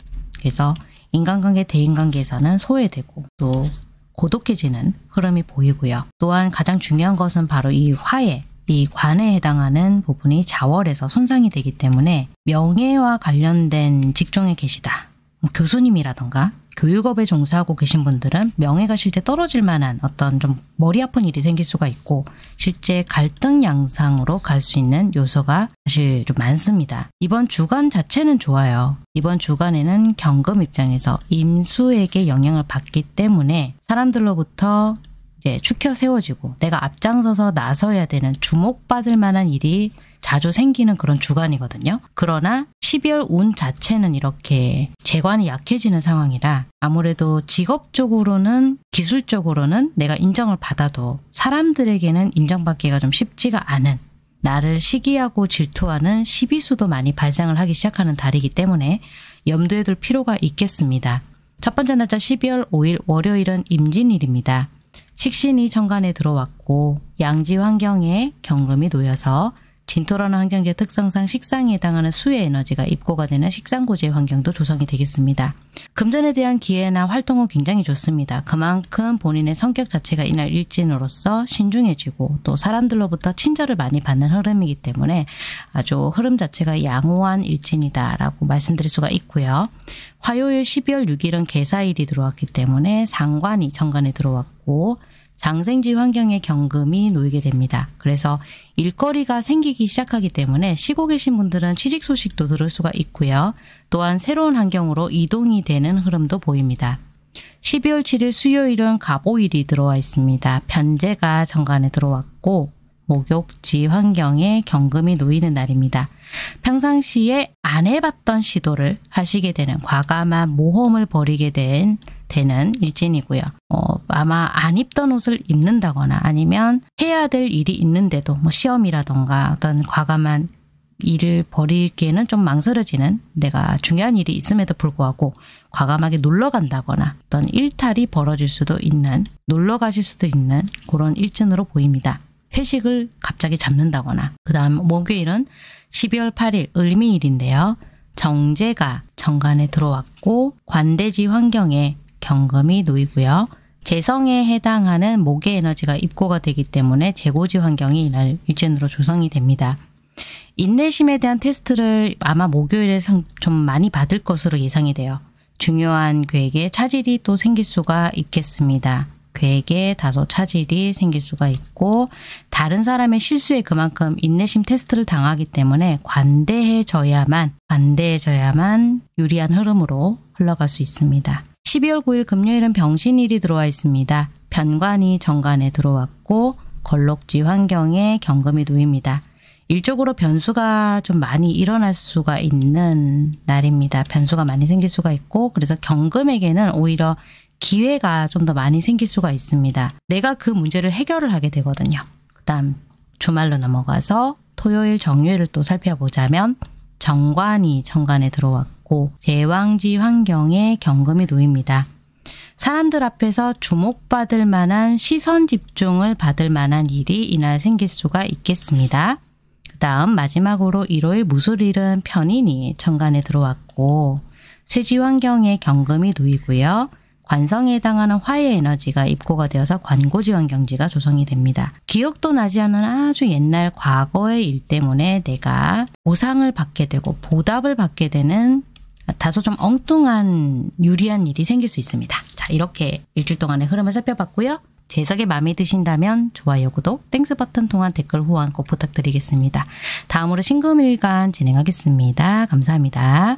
그래서 인간관계, 대인관계에서는 소외되고 또 고독해지는 흐름이 보이고요. 또한 가장 중요한 것은 바로 이 화의 이 관에 해당하는 부분이 자월에서 손상이 되기 때문에 명예와 관련된 직종에 계시다. 교수님이라던가 교육업에 종사하고 계신 분들은 명예가 실제 떨어질 만한 어떤 좀 머리 아픈 일이 생길 수가 있고 실제 갈등 양상으로 갈 수 있는 요소가 사실 좀 많습니다. 이번 주간 자체는 좋아요. 이번 주간에는 경금 입장에서 임수에게 영향을 받기 때문에 사람들로부터 이제 축혀 세워지고 내가 앞장서서 나서야 되는 주목받을 만한 일이 자주 생기는 그런 주간이거든요. 그러나 12월 운 자체는 이렇게 재관이 약해지는 상황이라 아무래도 직업적으로는 기술적으로는 내가 인정을 받아도 사람들에게는 인정받기가 좀 쉽지가 않은 나를 시기하고 질투하는 시비수도 많이 발생을 하기 시작하는 달이기 때문에 염두에 둘 필요가 있겠습니다. 첫 번째 날짜 12월 5일 월요일은 임진일입니다. 식신이 천간에 들어왔고 양지 환경에 경금이 놓여서 진토라는 환경지의 특성상 식상에 해당하는 수의 에너지가 입고가 되는 식상고지의 환경도 조성이 되겠습니다. 금전에 대한 기회나 활동은 굉장히 좋습니다. 그만큼 본인의 성격 자체가 이날 일진으로서 신중해지고 또 사람들로부터 친절을 많이 받는 흐름이기 때문에 아주 흐름 자체가 양호한 일진이다라고 말씀드릴 수가 있고요. 화요일 12월 6일은 계사일이 들어왔기 때문에 상관이 천간에 들어왔고 장생지 환경에 경금이 놓이게 됩니다. 그래서 일거리가 생기기 시작하기 때문에 쉬고 계신 분들은 취직 소식도 들을 수가 있고요. 또한 새로운 환경으로 이동이 되는 흐름도 보입니다. 12월 7일 수요일은 갑오일이 들어와 있습니다. 편제가 천간에 들어왔고 목욕지 환경에 경금이 놓이는 날입니다. 평상시에 안 해봤던 시도를 하시게 되는 과감한 모험을 벌이게 되는 일진이고요. 아마 안 입던 옷을 입는다거나 아니면 해야 될 일이 있는데도 뭐 시험이라던가 어떤 과감한 일을 벌이기에는 좀 망설여지는 내가 중요한 일이 있음에도 불구하고 과감하게 놀러 간다거나 어떤 일탈이 벌어질 수도 있는 놀러 가실 수도 있는 그런 일진으로 보입니다. 회식을 갑자기 잡는다거나 그 다음 목요일은 12월 8일 을미일인데요. 정제가 정관에 들어왔고 관대지 환경에 경금이 놓이고요. 재성에 해당하는 목의 에너지가 입고가 되기 때문에 재고지 환경이 이날 일진으로 조성이 됩니다. 인내심에 대한 테스트를 아마 목요일에 좀 많이 받을 것으로 예상이 돼요. 중요한 계획에 차질이 또 생길 수가 있겠습니다. 괴에 다소 차질이 생길 수가 있고 다른 사람의 실수에 그만큼 인내심 테스트를 당하기 때문에 관대해져야만 유리한 흐름으로 흘러갈 수 있습니다. 12월 9일 금요일은 병신일이 들어와 있습니다. 편관이 정관에 들어왔고 걸록지 환경에 경금이 놓입니다. 일적으로 변수가 좀 많이 일어날 수가 있는 날입니다. 변수가 많이 생길 수가 있고 그래서 경금에게는 오히려 기회가 좀 더 많이 생길 수가 있습니다. 내가 그 문제를 해결을 하게 되거든요. 그 다음 주말로 넘어가서 토요일 정유일을 또 살펴보자면 정관이 정관에 들어왔고 제왕지 환경에 경금이 놓입니다. 사람들 앞에서 주목받을 만한 시선 집중을 받을 만한 일이 이날 생길 수가 있겠습니다. 그 다음 마지막으로 일요일 무술일은 편인이 정관에 들어왔고 쇠지 환경에 경금이 놓이고요. 관성에 해당하는 화의 에너지가 입고가 되어서 관고지 환경지가 조성이 됩니다. 기억도 나지 않는 아주 옛날 과거의 일 때문에 내가 보상을 받게 되고 보답을 받게 되는 다소 좀 엉뚱한 유리한 일이 생길 수 있습니다. 자, 이렇게 일주일 동안의 흐름을 살펴봤고요. 제 해석이 마음에 드신다면 좋아요, 구독, 땡스 버튼 통한 댓글 후원 꼭 부탁드리겠습니다. 다음으로 신금일간 진행하겠습니다. 감사합니다.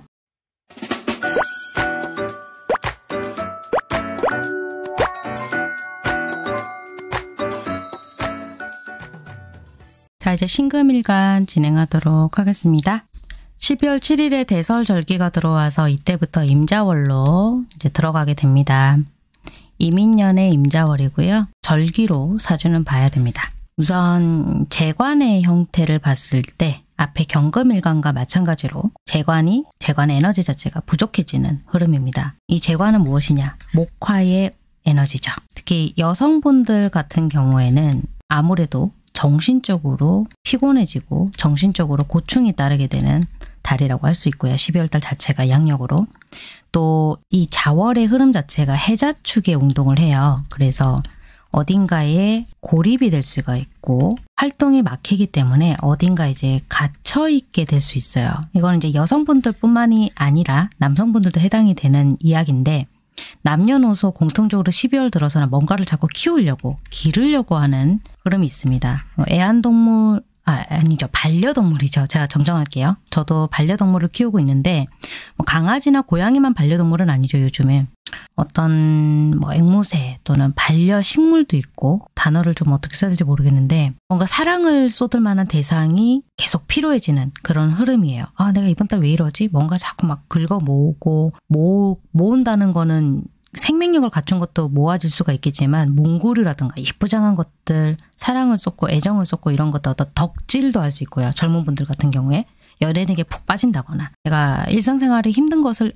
자, 이제 신금일간 진행하도록 하겠습니다. 12월 7일에 대설절기가 들어와서 이때부터 임자월로 이제 들어가게 됩니다. 이민년의 임자월이고요. 절기로 사주는 봐야 됩니다. 우선 재관의 형태를 봤을 때 앞에 경금일간과 마찬가지로 재관의 에너지 자체가 부족해지는 흐름입니다. 이 재관은 무엇이냐? 목화의 에너지죠. 특히 여성분들 같은 경우에는 아무래도 정신적으로 피곤해지고 정신적으로 고충이 따르게 되는 달이라고 할 수 있고요. 12월달 자체가 양력으로. 또 이 자월의 흐름 자체가 해자축의 운동을 해요. 그래서 어딘가에 고립이 될 수가 있고 활동이 막히기 때문에 어딘가 이제 갇혀 있게 될 수 있어요. 이거는 이제 여성분들 뿐만이 아니라 남성분들도 해당이 되는 이야기인데 남녀노소 공통적으로 12월 들어서는 뭔가를 자꾸 키우려고 기르려고 하는 흐름이 있습니다. 애완동물 아니죠. 반려동물이죠. 제가 정정할게요. 저도 반려동물을 키우고 있는데 강아지나 고양이만 반려동물은 아니죠. 요즘에 어떤 앵무새 또는 반려식물도 있고 단어를 좀 어떻게 써야 될지 모르겠는데 뭔가 사랑을 쏟을 만한 대상이 계속 필요해지는 그런 흐름이에요. 아, 내가 이번 달 왜 이러지? 뭔가 자꾸 막 긁어 모으고 모은다는 거는 생명력을 갖춘 것도 모아질 수가 있겠지만 몽구류라든가 예쁘장한 것들, 사랑을 쏟고 애정을 쏟고 이런 것도 어떤 덕질도 할 수 있고요. 젊은 분들 같은 경우에 연예인에게 푹 빠진다거나 내가 일상생활에 힘든 것을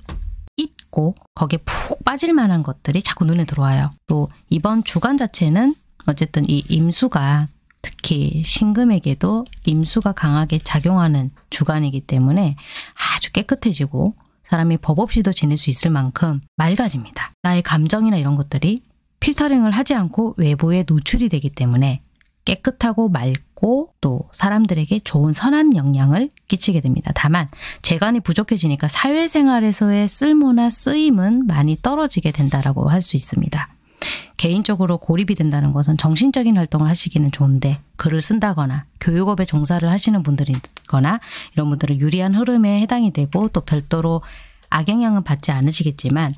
잊고 거기에 푹 빠질 만한 것들이 자꾸 눈에 들어와요. 또 이번 주간 자체는 어쨌든 이 임수가 특히 신금에게도 임수가 강하게 작용하는 주간이기 때문에 아주 깨끗해지고 사람이 법 없이도 지낼 수 있을 만큼 맑아집니다. 나의 감정이나 이런 것들이 필터링을 하지 않고 외부에 노출이 되기 때문에 깨끗하고 맑고 또 사람들에게 좋은 선한 영향을 끼치게 됩니다. 다만 재관이 부족해지니까 사회생활에서의 쓸모나 쓰임은 많이 떨어지게 된다라고 할 수 있습니다. 개인적으로 고립이 된다는 것은 정신적인 활동을 하시기는 좋은데 글을 쓴다거나 교육업에 종사를 하시는 분들이거나 이런 분들은 유리한 흐름에 해당이 되고 또 별도로 악영향은 받지 않으시겠지만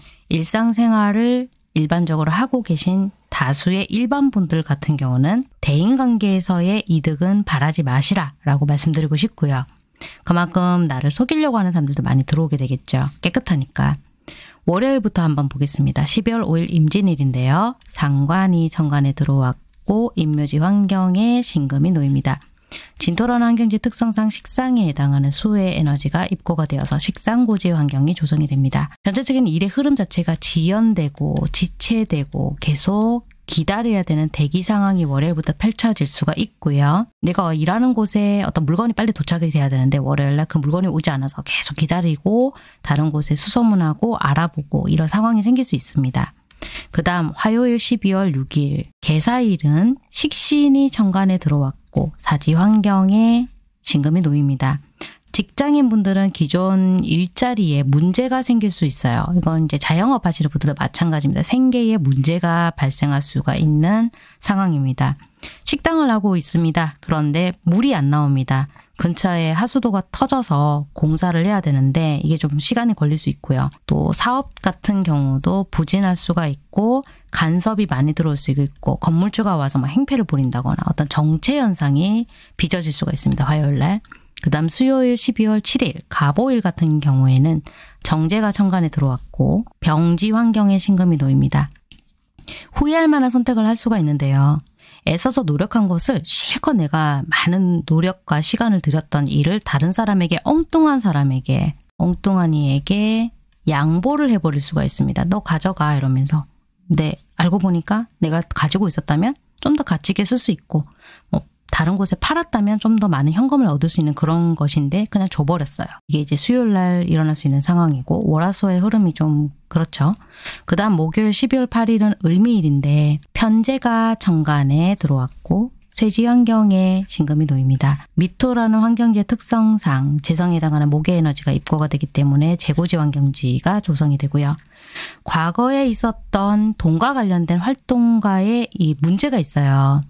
일상생활을 일반적으로 하고 계신 다수의 일반 분들 같은 경우는 대인관계에서의 이득은 바라지 마시라 라고 말씀드리고 싶고요. 그만큼 나를 속이려고 하는 사람들도 많이 들어오게 되겠죠. 깨끗하니까. 월요일부터 한번 보겠습니다. 12월 5일 임진일인데요. 상관이 정관에 들어왔고 임묘지 환경에 신금이 놓입니다. 진토라는 환경지 특성상 식상에 해당하는 수의 에너지가 입고가 되어서 식상고지 환경이 조성이 됩니다. 전체적인 일의 흐름 자체가 지연되고 지체되고 계속 기다려야 되는 대기 상황이 월요일부터 펼쳐질 수가 있고요. 내가 일하는 곳에 어떤 물건이 빨리 도착이 돼야 되는데 월요일날 그 물건이 오지 않아서 계속 기다리고 다른 곳에 수소문하고 알아보고 이런 상황이 생길 수 있습니다. 그 다음 화요일 12월 6일 개사일은 식신이 정관에 들어왔고 사지 환경에 신금이 놓입니다. 직장인분들은 기존 일자리에 문제가 생길 수 있어요. 이건 이제 자영업 하시는 분들도 마찬가지입니다. 생계에 문제가 발생할 수가 있는 상황입니다. 식당을 하고 있습니다. 그런데 물이 안 나옵니다. 근처에 하수도가 터져서 공사를 해야 되는데 이게 좀 시간이 걸릴 수 있고요. 또 사업 같은 경우도 부진할 수가 있고 간섭이 많이 들어올 수 있고 건물주가 와서 막 행패를 부린다거나 어떤 정체 현상이 빚어질 수가 있습니다. 화요일 날. 그 다음 수요일 12월 7일 갑오일 같은 경우에는 정제가 천간에 들어왔고 병지 환경에 신금이 놓입니다. 후회할 만한 선택을 할 수가 있는데요. 애써서 노력한 것을 실컷 내가 많은 노력과 시간을 들였던 일을 다른 사람에게 엉뚱한 이에게 양보를 해버릴 수가 있습니다. 너 가져가 이러면서. 근데 알고 보니까 내가 가지고 있었다면 좀 더 가치 있게 쓸 수 있고 다른 곳에 팔았다면 좀 더 많은 현금을 얻을 수 있는 그런 것인데 그냥 줘버렸어요. 이게 이제 수요일 날 일어날 수 있는 상황이고 월화수의 흐름이 좀 그렇죠. 그 다음 목요일 12월 8일은 을미일인데 편제가 정관에 들어왔고 쇠지 환경에 신금이 놓입니다. 미토라는 환경지의 특성상 재성에 해당하는 목의 에너지가 입고가 되기 때문에 재고지 환경지가 조성이 되고요. 과거에 있었던 돈과 관련된 활동가에 이 문제가 있어요.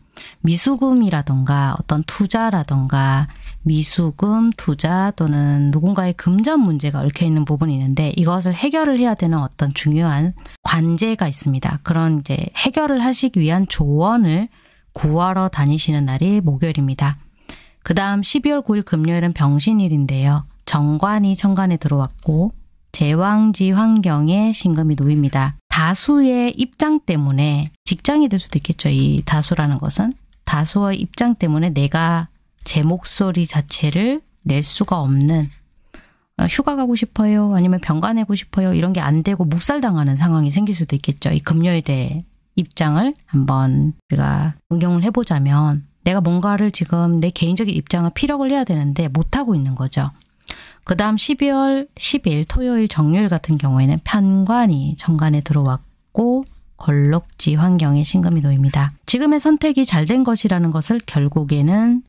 미수금이라던가 어떤 투자라던가 미수금, 투자 또는 누군가의 금전 문제가 얽혀있는 부분이 있는데 이것을 해결을 해야 되는 어떤 중요한 관제가 있습니다. 그런 이제 해결을 하시기 위한 조언을 구하러 다니시는 날이 목요일입니다. 그 다음 12월 9일 금요일은 병신일인데요. 정관이 천간에 들어왔고 제왕지 환경에 신금이 놓입니다. 다수의 입장 때문에 직장이 될 수도 있겠죠. 이 다수라는 것은 다수의 입장 때문에 내가 제 목소리 자체를 낼 수가 없는 휴가 가고 싶어요. 아니면 병가 내고 싶어요. 이런 게 안 되고 묵살당하는 상황이 생길 수도 있겠죠. 이 금요일의 입장을 한번 우리가 응용을 해보자면 내가 뭔가를 지금 내 개인적인 입장을 피력을 해야 되는데 못하고 있는 거죠. 그 다음 12월 10일 토요일 정요일 같은 경우에는 편관이 정관에 들어왔고 걸록지 환경에 신금이 놓입니다. 지금의 선택이 잘된 것이라는 것을 결국에는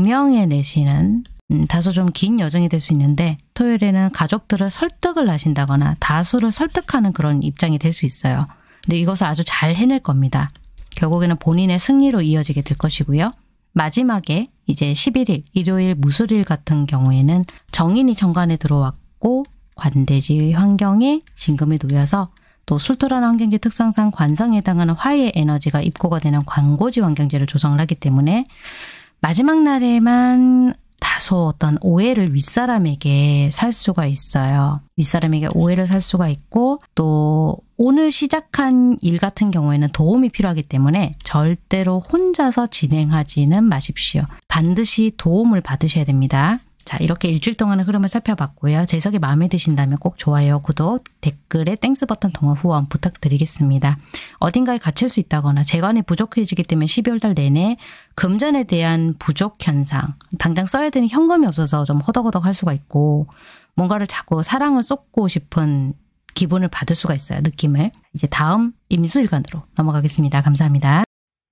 증명해내시는 다소 좀 긴 여정이 될 수 있는데 토요일에는 가족들을 설득을 하신다거나 다수를 설득하는 그런 입장이 될 수 있어요. 근데 이것을 아주 잘 해낼 겁니다. 결국에는 본인의 승리로 이어지게 될 것이고요. 마지막에 이제 11일 일요일 무술일 같은 경우에는 정인이 정관에 들어왔고 관대지 환경에 신금이 놓여서 또 술토라는 환경지 특성상 관성에 해당하는 화의 에너지가 입고가 되는 관고지 환경지를 조성을 하기 때문에 마지막 날에만 다소 어떤 오해를 윗사람에게 살 수가 있어요. 윗사람에게 오해를 살 수가 있고 또 오늘 시작한 일 같은 경우에는 도움이 필요하기 때문에 절대로 혼자서 진행하지는 마십시오. 반드시 도움을 받으셔야 됩니다. 자, 이렇게 일주일 동안의 흐름을 살펴봤고요. 제 해석이 마음에 드신다면 꼭 좋아요, 구독, 댓글에 땡스 버튼 동원 후원 부탁드리겠습니다. 어딘가에 갇힐 수 있다거나 재관이 부족해지기 때문에 12월 달 내내 금전에 대한 부족 현상, 당장 써야 되는 현금이 없어서 좀 허덕허덕 할 수가 있고 뭔가를 자꾸 사랑을 쏟고 싶은 기분을 받을 수가 있어요. 느낌을. 이제 다음 임수일간으로 넘어가겠습니다. 감사합니다.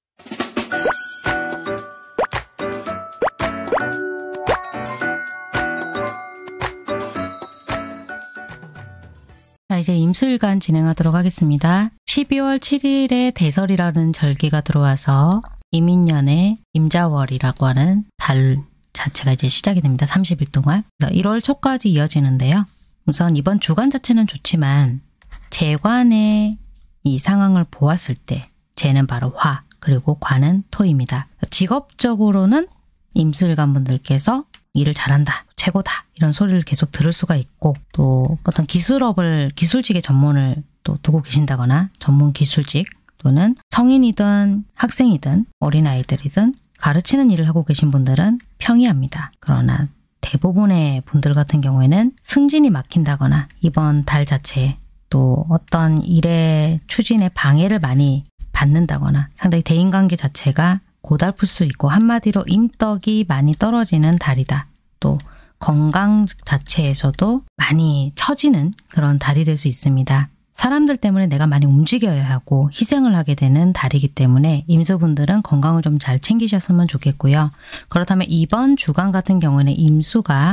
자, 이제 임수일간 진행하도록 하겠습니다. 12월 7일에 대설이라는 절기가 들어와서 이민년의 임자월이라고 하는 달 자체가 이제 시작이 됩니다. 30일 동안. 1월 초까지 이어지는데요. 우선 이번 주간 자체는 좋지만 재관의 이 상황을 보았을 때 재는 바로 화, 그리고 관은 토입니다. 직업적으로는 임수일간 분들께서 일을 잘한다, 최고다 이런 소리를 계속 들을 수가 있고 또 어떤 기술직의 전문을 또 두고 계신다거나 전문 기술직 또는 성인이든 학생이든 어린아이들이든 가르치는 일을 하고 계신 분들은 평이합니다. 그러나 대부분의 분들 같은 경우에는 승진이 막힌다거나 이번 달 자체에 또 어떤 일의 추진에 방해를 많이 받는다거나 상당히 대인관계 자체가 고달플 수 있고 한마디로 인덕이 많이 떨어지는 달이다. 또 건강 자체에서도 많이 처지는 그런 달이 될 수 있습니다. 사람들 때문에 내가 많이 움직여야 하고 희생을 하게 되는 달이기 때문에 임수분들은 건강을 좀 잘 챙기셨으면 좋겠고요. 그렇다면 이번 주간 같은 경우에는 임수가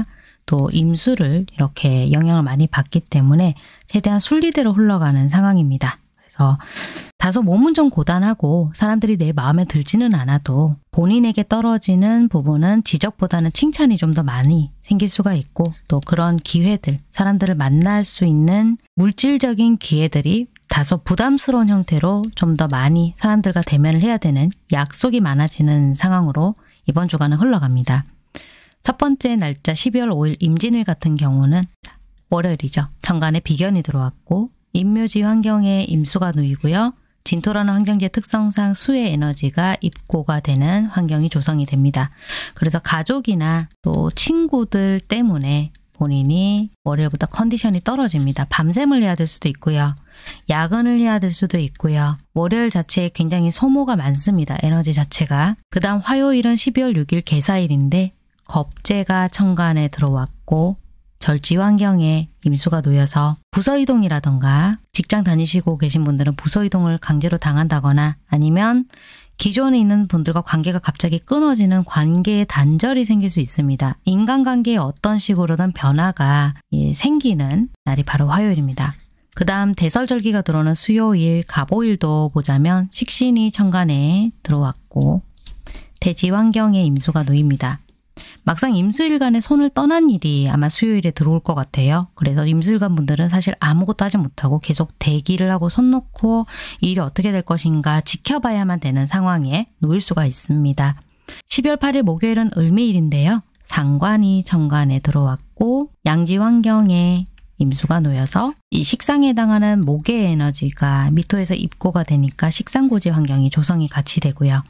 또 임수를 이렇게 영향을 많이 받기 때문에 최대한 순리대로 흘러가는 상황입니다. 그래서 다소 몸은 좀 고단하고 사람들이 내 마음에 들지는 않아도 본인에게 떨어지는 부분은 지적보다는 칭찬이 좀 더 많이 생길 수가 있고 또 그런 기회들, 사람들을 만날 수 있는 물질적인 기회들이 다소 부담스러운 형태로 좀 더 많이 사람들과 대면을 해야 되는 약속이 많아지는 상황으로 이번 주간은 흘러갑니다. 첫 번째 날짜 12월 5일 임진일 같은 경우는 월요일이죠. 천간에 비견이 들어왔고 임묘지 환경에 임수가 놓이고요. 진토라는 환경지의 특성상 수의 에너지가 입고가 되는 환경이 조성이 됩니다. 그래서 가족이나 또 친구들 때문에 본인이 월요일부터 컨디션이 떨어집니다. 밤샘을 해야 될 수도 있고요. 야근을 해야 될 수도 있고요. 월요일 자체에 굉장히 소모가 많습니다. 에너지 자체가. 그 다음 화요일은 12월 6일 개사일인데 겁재가 천간에 들어왔고 절지 환경에 임수가 놓여서 부서 이동이라던가 직장 다니시고 계신 분들은 부서 이동을 강제로 당한다거나 아니면 기존에 있는 분들과 관계가 갑자기 끊어지는 관계의 단절이 생길 수 있습니다. 인간관계에 어떤 식으로든 변화가 생기는 날이 바로 화요일입니다. 그 다음 대설절기가 들어오는 수요일, 갑오일도 보자면 식신이 천간에 들어왔고 대지 환경에 임수가 놓입니다. 막상 임수일간에 손을 떠난 일이 아마 수요일에 들어올 것 같아요. 그래서 임수일간 분들은 사실 아무것도 하지 못하고 계속 대기를 하고 손 놓고 일이 어떻게 될 것인가 지켜봐야만 되는 상황에 놓일 수가 있습니다. 12월 8일 목요일은 을미일인데요. 상관이 천간에 들어왔고 양지 환경에 임수가 놓여서 이 식상에 해당하는 목의 에너지가 미토에서 입고가 되니까 식상고지 환경이 조성이 같이 되고요.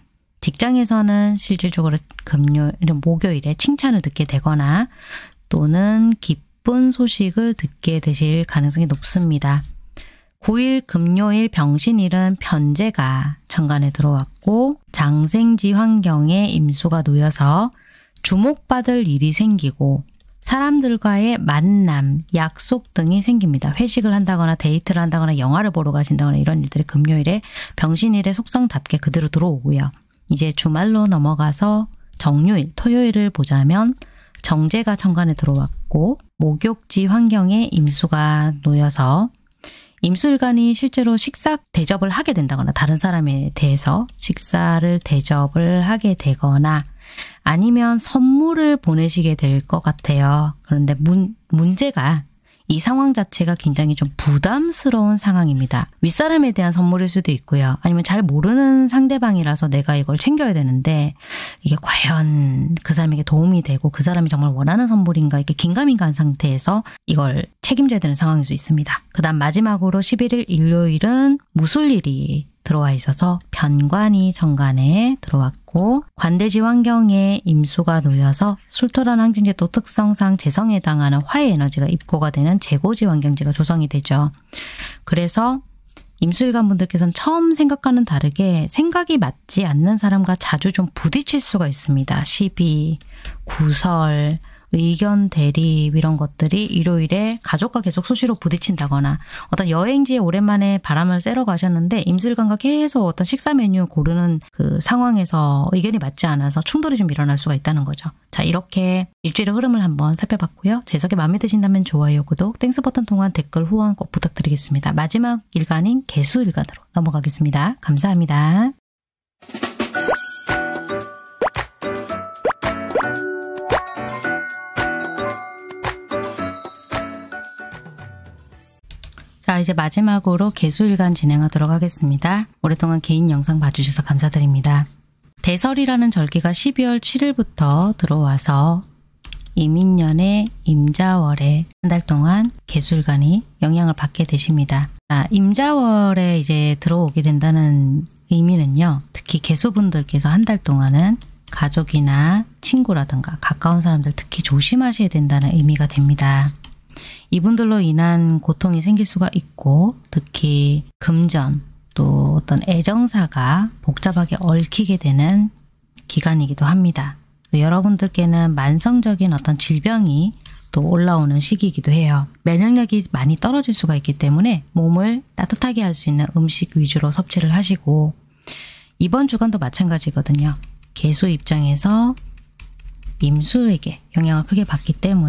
직장에서는 실질적으로 목요일에 칭찬을 듣게 되거나 또는 기쁜 소식을 듣게 되실 가능성이 높습니다. 9일 금요일 병신일은 편재가 천간에 들어왔고 장생지 환경에 임수가 놓여서 주목받을 일이 생기고 사람들과의 만남, 약속 등이 생깁니다. 회식을 한다거나 데이트를 한다거나 영화를 보러 가신다거나 이런 일들이 금요일에 병신일의 속성답게 그대로 들어오고요. 이제 주말로 넘어가서 정유일, 토요일을 보자면 정제가 천간에 들어왔고 목욕지 환경에 임수가 놓여서 임수일간이 실제로 식사 대접을 하게 된다거나 다른 사람에 대해서 식사를 대접을 하게 되거나 아니면 선물을 보내시게 될 것 같아요. 그런데 문제가 이 상황 자체가 굉장히 좀 부담스러운 상황입니다. 윗사람에 대한 선물일 수도 있고요. 아니면 잘 모르는 상대방이라서 내가 이걸 챙겨야 되는데 이게 과연 그 사람에게 도움이 되고 그 사람이 정말 원하는 선물인가 이렇게 긴가민가한 상태에서 이걸 책임져야 되는 상황일 수 있습니다. 그 다음 마지막으로 11일 일요일은 무술일이 들어와 있어서 편관이 정관에 들어왔고 관대지 환경에 임수가 놓여서 술토라는 환경지 또 특성상 재성에 해당하는 화의 에너지가 입고가 되는 재고지 환경지가 조성이 되죠. 그래서 임수일간 분들께서는 처음 생각과는 다르게 생각이 맞지 않는 사람과 자주 좀 부딪힐 수가 있습니다. 시비, 구설, 의견 대립 이런 것들이 일요일에 가족과 계속 수시로 부딪힌다거나 어떤 여행지에 오랜만에 바람을 쐬러 가셨는데 임수일간과 계속 어떤 식사 메뉴 고르는 그 상황에서 의견이 맞지 않아서 충돌이 좀 일어날 수가 있다는 거죠. 자, 이렇게 일주일의 흐름을 한번 살펴봤고요. 제 해석이 마음에 드신다면 좋아요, 구독, 땡스 버튼 통한 댓글 후원 꼭 부탁드리겠습니다. 마지막 일간인 개수일간으로 넘어가겠습니다. 감사합니다. 자, 이제 마지막으로 개수일간 진행하도록 하겠습니다. 오랫동안 개인 영상 봐주셔서 감사드립니다. 대설이라는 절기가 12월 7일부터 들어와서 이민년의 임자월에 한 달 동안 개수일간이 영향을 받게 되십니다. 자, 임자월에 이제 들어오게 된다는 의미는요. 특히 개수분들께서 한 달 동안은 가족이나 친구라든가 가까운 사람들 특히 조심하셔야 된다는 의미가 됩니다. 이분들로 인한 고통이 생길 수가 있고 특히 금전 또 어떤 애정사가 복잡하게 얽히게 되는 기간이기도 합니다. 또 여러분들께는 만성적인 어떤 질병이 또 올라오는 시기이기도 해요. 면역력이 많이 떨어질 수가 있기 때문에 몸을 따뜻하게 할 수 있는 음식 위주로 섭취를 하시고 이번 주간도 마찬가지거든요. 개수 입장에서 임수에게 영향을 크게 받기 때문에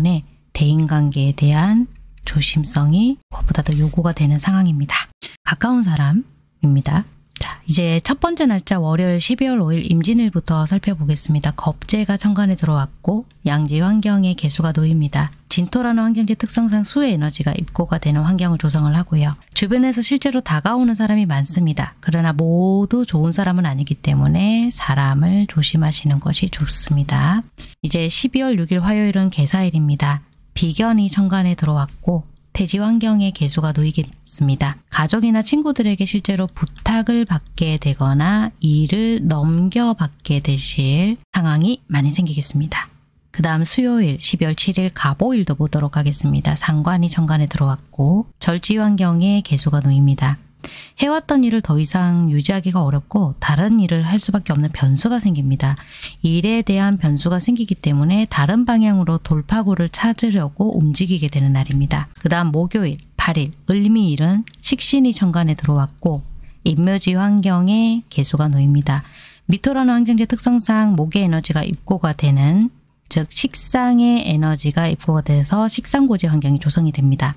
대인관계에 대한 조심성이 무엇보다도 요구가 되는 상황입니다. 가까운 사람입니다. 자, 이제 첫 번째 날짜 월요일 12월 5일 임진일부터 살펴보겠습니다. 겁재가 천간에 들어왔고 양지 환경에 개수가 놓입니다. 진토라는 환경지 특성상 수의 에너지가 입고가 되는 환경을 조성을 하고요. 주변에서 실제로 다가오는 사람이 많습니다. 그러나 모두 좋은 사람은 아니기 때문에 사람을 조심하시는 것이 좋습니다. 이제 12월 6일 화요일은 개사일입니다. 비견이 천간에 들어왔고 태지 환경에 개수가 놓이겠습니다. 가족이나 친구들에게 실제로 부탁을 받게 되거나 일을 넘겨받게 되실 상황이 많이 생기겠습니다. 그 다음 수요일 12월 7일 갑오일도 보도록 하겠습니다. 상관이 천간에 들어왔고 절지 환경에 개수가 놓입니다. 해왔던 일을 더 이상 유지하기가 어렵고 다른 일을 할 수밖에 없는 변수가 생깁니다. 일에 대한 변수가 생기기 때문에 다른 방향으로 돌파구를 찾으려고 움직이게 되는 날입니다. 그 다음 목요일 8일 을미일은 식신이 천간에 들어왔고 임묘지 환경에 개수가 놓입니다. 미토라는 환경지 특성상 목의 에너지가 입고가 되는, 즉 식상의 에너지가 입고가 돼서 식상고지 환경이 조성이 됩니다.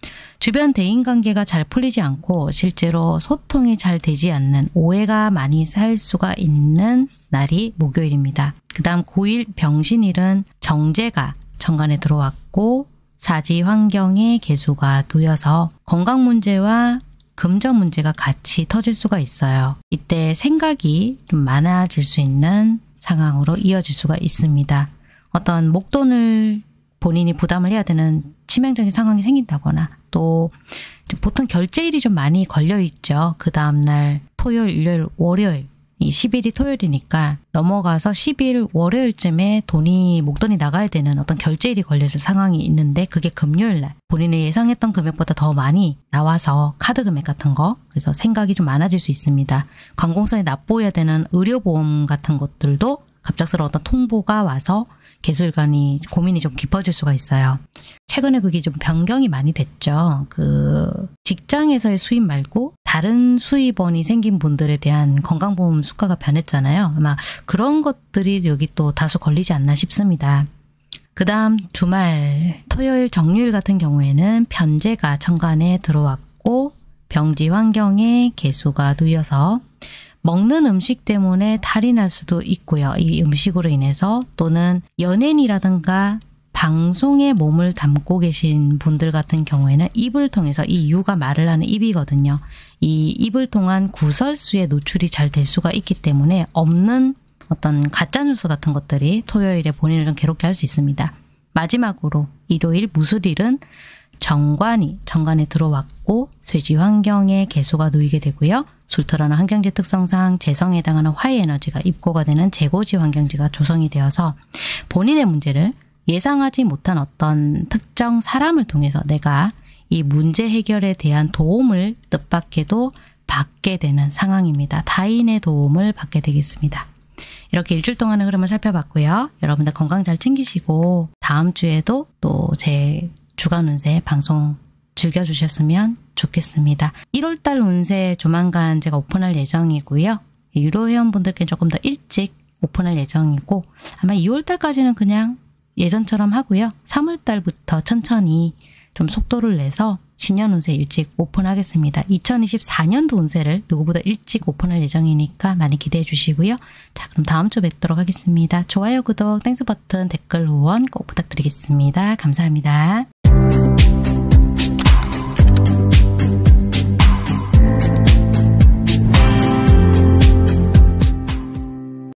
주변 대인관계가 잘 풀리지 않고 실제로 소통이 잘 되지 않는, 오해가 많이 살 수가 있는 날이 목요일입니다. 그 다음 9일 병신일은 정제가 천간에 들어왔고 사지 환경에 개수가 놓여서 건강 문제와 금전 문제가 같이 터질 수가 있어요. 이때 생각이 좀 많아질 수 있는 상황으로 이어질 수가 있습니다. 어떤 목돈을 본인이 부담을 해야 되는 치명적인 상황이 생긴다거나, 또 보통 결제일이 좀 많이 걸려있죠. 그 다음날 토요일, 일요일, 월요일, 이 10일이 토요일이니까 넘어가서 10일 월요일쯤에 목돈이 나가야 되는 어떤 결제일이 걸려있을 상황이 있는데, 그게 금요일날 본인이 예상했던 금액보다 더 많이 나와서 카드 금액 같은 거, 그래서 생각이 좀 많아질 수 있습니다. 관공서에 납부해야 되는 의료보험 같은 것들도 갑작스러운 어떤 통보가 와서 개수일간이 고민이 좀 깊어질 수가 있어요. 최근에 그게 좀 변경이 많이 됐죠. 직장에서의 수입 말고 다른 수입원이 생긴 분들에 대한 건강보험 수가가 변했잖아요. 아마 그런 것들이 여기 또 다소 걸리지 않나 싶습니다. 그 다음 주말 토요일 정유일 같은 경우에는 편제가 천간에 들어왔고 병지 환경에 개수가 놓여서 먹는 음식 때문에 탈이 날 수도 있고요. 이 음식으로 인해서, 또는 연예인이라든가 방송에 몸을 담고 계신 분들 같은 경우에는 입을 통해서, 이 유가 말을 하는 입이거든요. 이 입을 통한 구설수에 노출이 잘 될 수가 있기 때문에 없는 어떤 가짜뉴스 같은 것들이 토요일에 본인을 좀 괴롭게 할 수 있습니다. 마지막으로 일요일 무술일은 정관이 천간에 들어왔고 쇠지 환경에 개수가 놓이게 되고요. 술토라는 환경지 특성상 재성에 해당하는 화의 에너지가 입고가 되는 재고지 환경지가 조성이 되어서 본인의 문제를 예상하지 못한 어떤 특정 사람을 통해서 내가 이 문제 해결에 대한 도움을 뜻밖에도 받게 되는 상황입니다. 타인의 도움을 받게 되겠습니다. 이렇게 일주일 동안의 흐름을 살펴봤고요. 여러분들 건강 잘 챙기시고 다음 주에도 또 제 주간 운세 방송 즐겨주셨으면 좋겠습니다. 1월달 운세 조만간 제가 오픈할 예정이고요. 유료 회원분들께 조금 더 일찍 오픈할 예정이고, 아마 2월달까지는 그냥 예전처럼 하고요. 3월달부터 천천히 좀 속도를 내서 신년 운세 일찍 오픈하겠습니다. 2024년도 운세를 누구보다 일찍 오픈할 예정이니까 많이 기대해 주시고요. 자, 그럼 다음 주 뵙도록 하겠습니다. 좋아요, 구독, 땡스 버튼, 댓글, 후원 꼭 부탁드리겠습니다. 감사합니다.